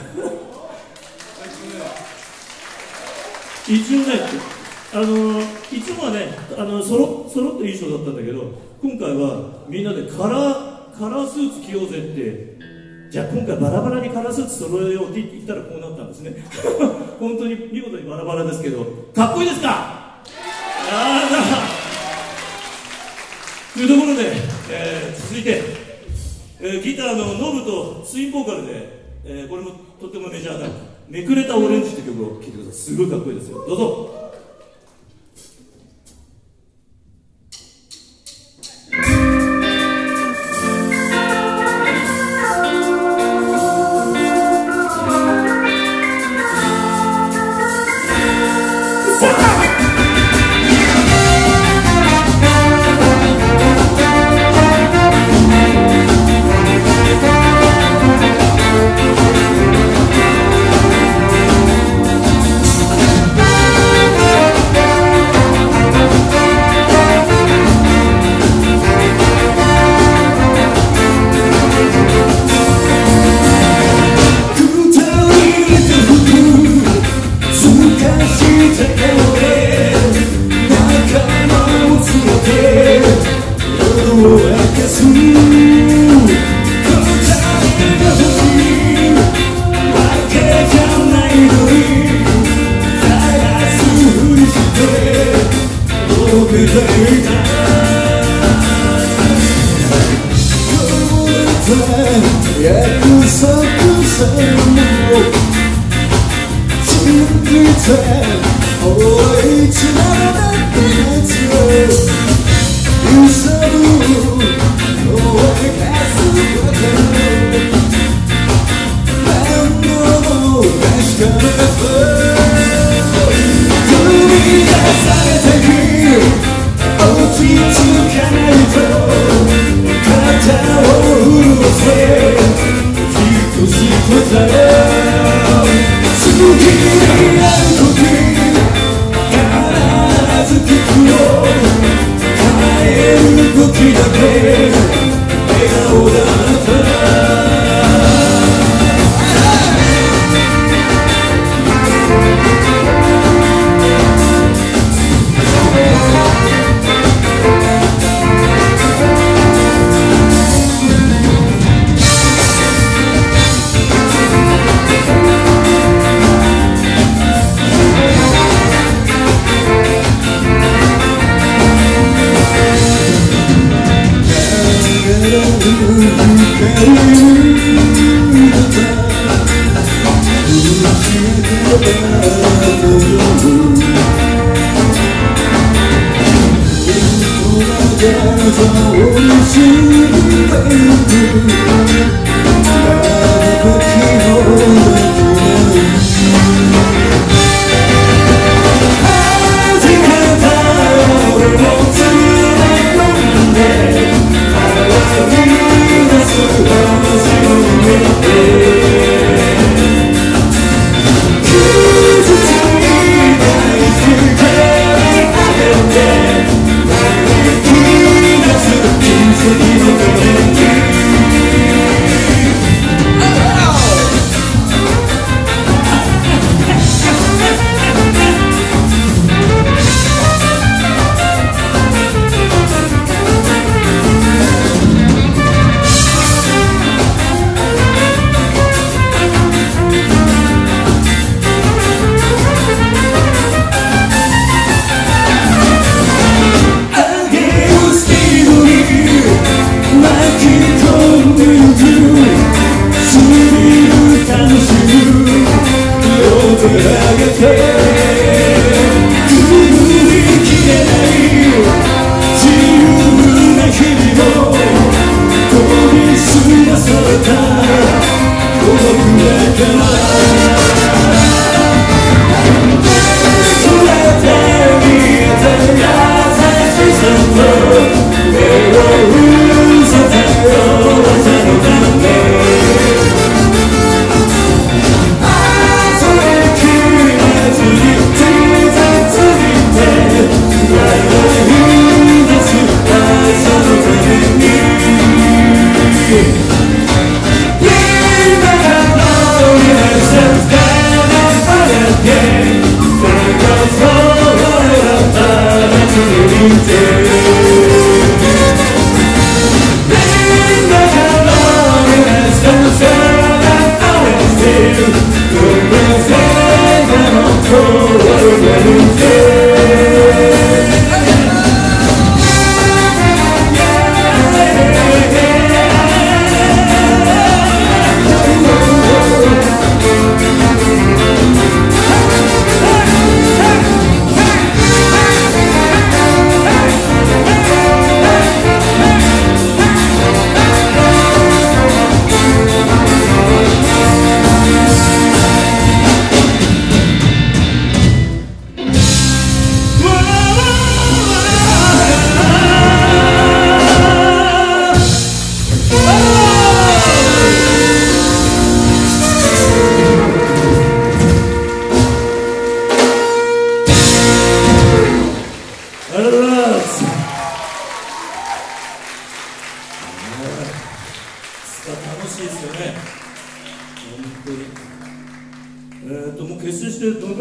一応ね、あのいつもはね、あのそろそろっと衣装だったんだけど、今回はみんなでカラーカラースーツ着ようぜって、じゃあ今回バラバラにカラースーツ揃えようって言ったらこうなったんですね本当に見事にバラバラですけど、かっこいいですか？あというところで、えー、続いて、えー、ギターのノブとツインボーカルで、えー、これもとってもメジャーなめくれたオレンジって曲を聴いてください。すごいかっこいいですよ。どうぞ。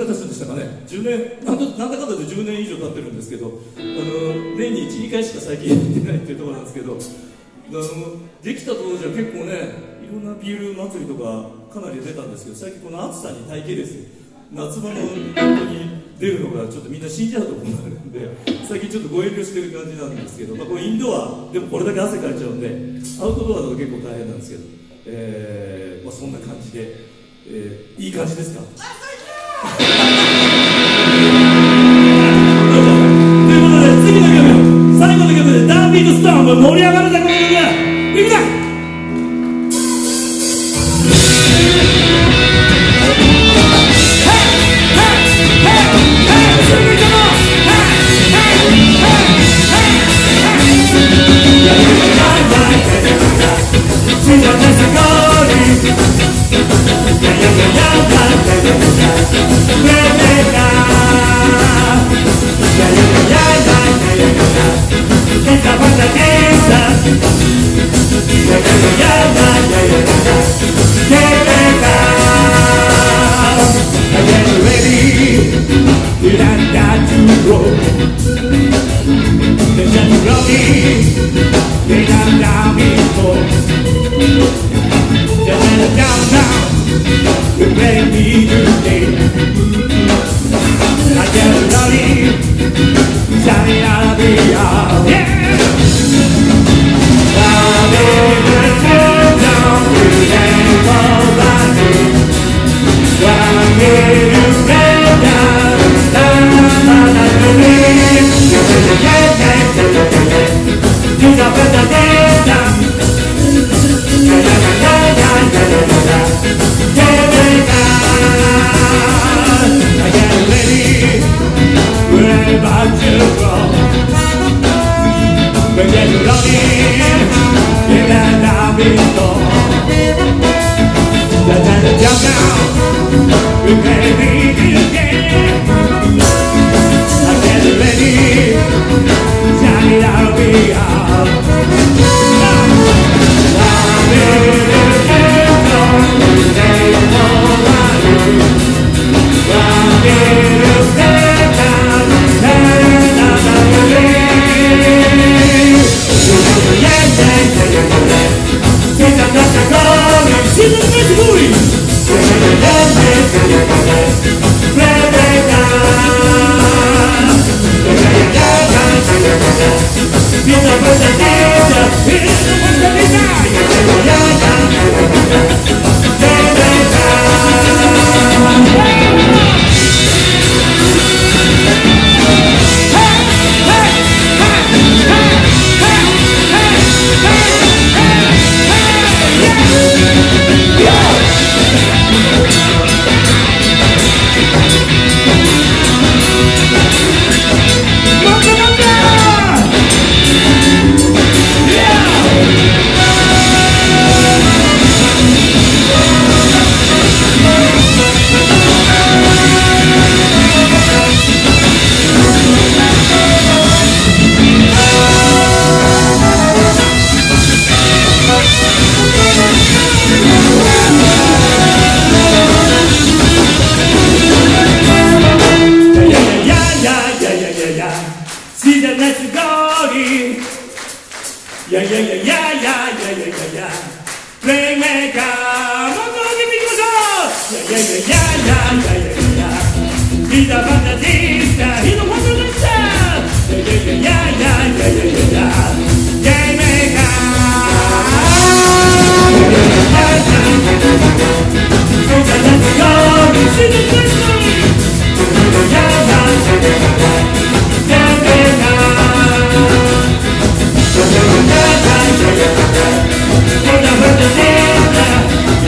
経つんでしたかね、じゅうねん、なんだなんだかんだでじゅうねん以上経ってるんですけど、あの年にいち、にかいしか最近やってないっていうところなんですけど、あのできた当時は結構ね、いろんなビール祭りとかかなり出たんですけど、最近この暑さに耐えきれず、夏場のイベントに出るのがちょっとみんな死んじゃうと思うんで、最近ちょっとご遠慮してる感じなんですけど、まあ、これインドアでもこれだけ汗かいちゃうんで、アウトドアだと結構大変なんですけど、えーまあ、そんな感じで、えー、いい感じですか。ということで次の曲、最後の曲でダービートストーン盛り上がるぜこの曲だ。いくぞ。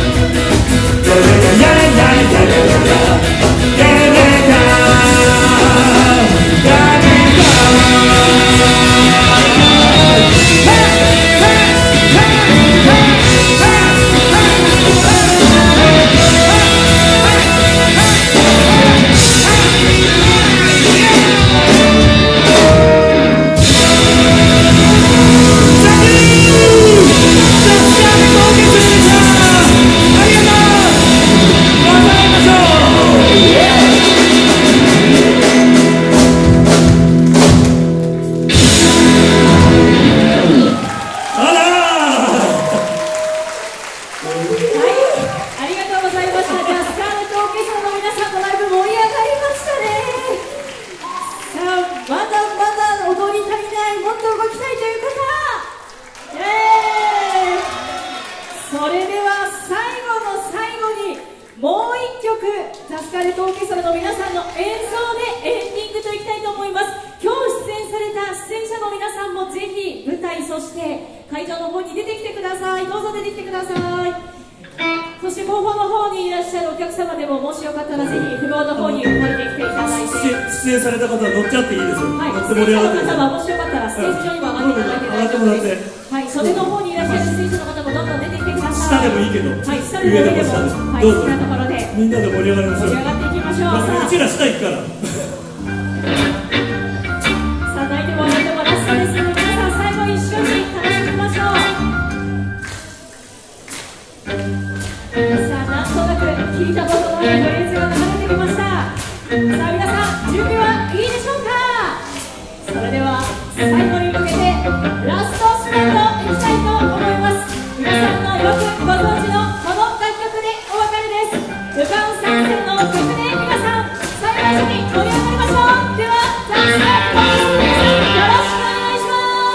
Yeah. 客様でももしよかったらぜひフロアの方に降りてきていただいて、 出演された方は乗っちゃっていいですよ、 はい、 乗って盛り上がってください。 出演者の方はもしよかったらステージ上にも上がっていただいて大丈夫です。はい、袖の方にいらっしゃる出演者の方もどんどん出てきてください。 下でもいいけど、 はい、下でも上でも、はい、 どうぞ好きなところでみんなで盛り上がりましょう。 盛り上がっていきましょう。 まあ、うちら下行くからさあ、泣いても笑ってもラストですけど、皆さん最後一緒に楽しみましょう。さあ、なんとなく聞いたことのあるフレーズが流れてきました。さあ、皆さん準備はいいでしょうか。それでは最後に向けてラストスパートいきたいと思います。皆さんのよくご存知のこの楽曲でお別れです。ルパン三世の曲で皆さん最後一緒に盛り上がりましょう。ではザ・スタートです。皆さんよろしくお願いします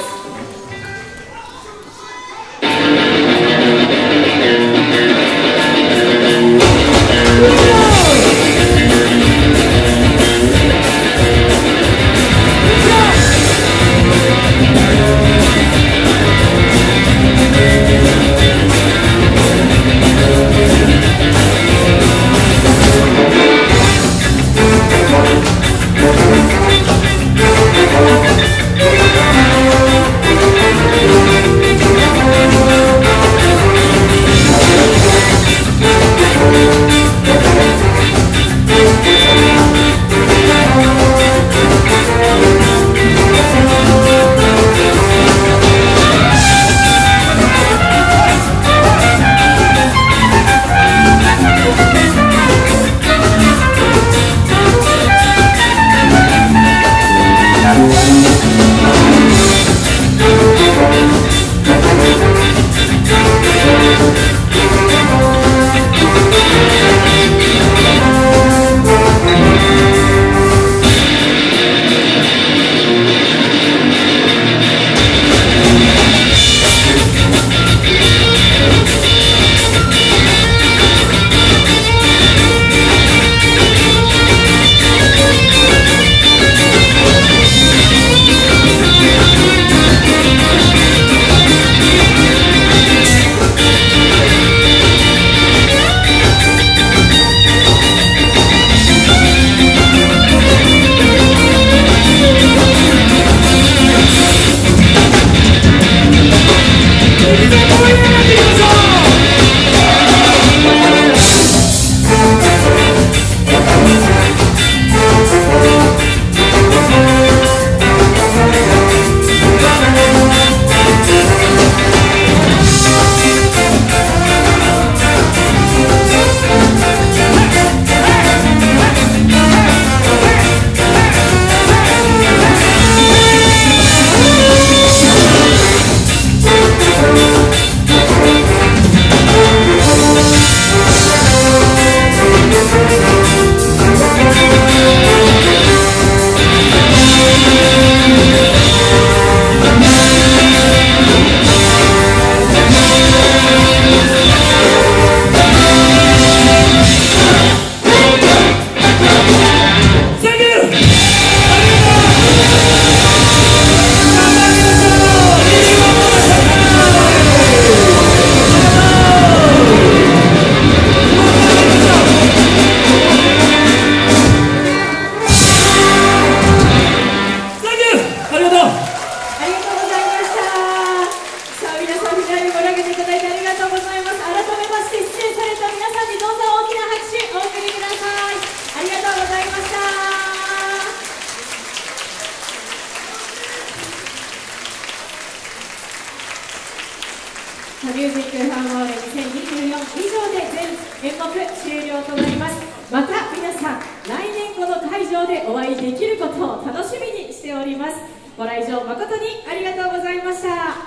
ミュージックファンモールにせんにじゅうよん以上で全演目終了となります。また皆さん来年この会場でお会いできることを楽しみにしております。ご来場誠にありがとうございました。あ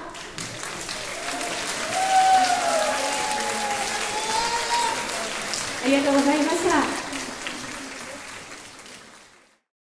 りがとうございました。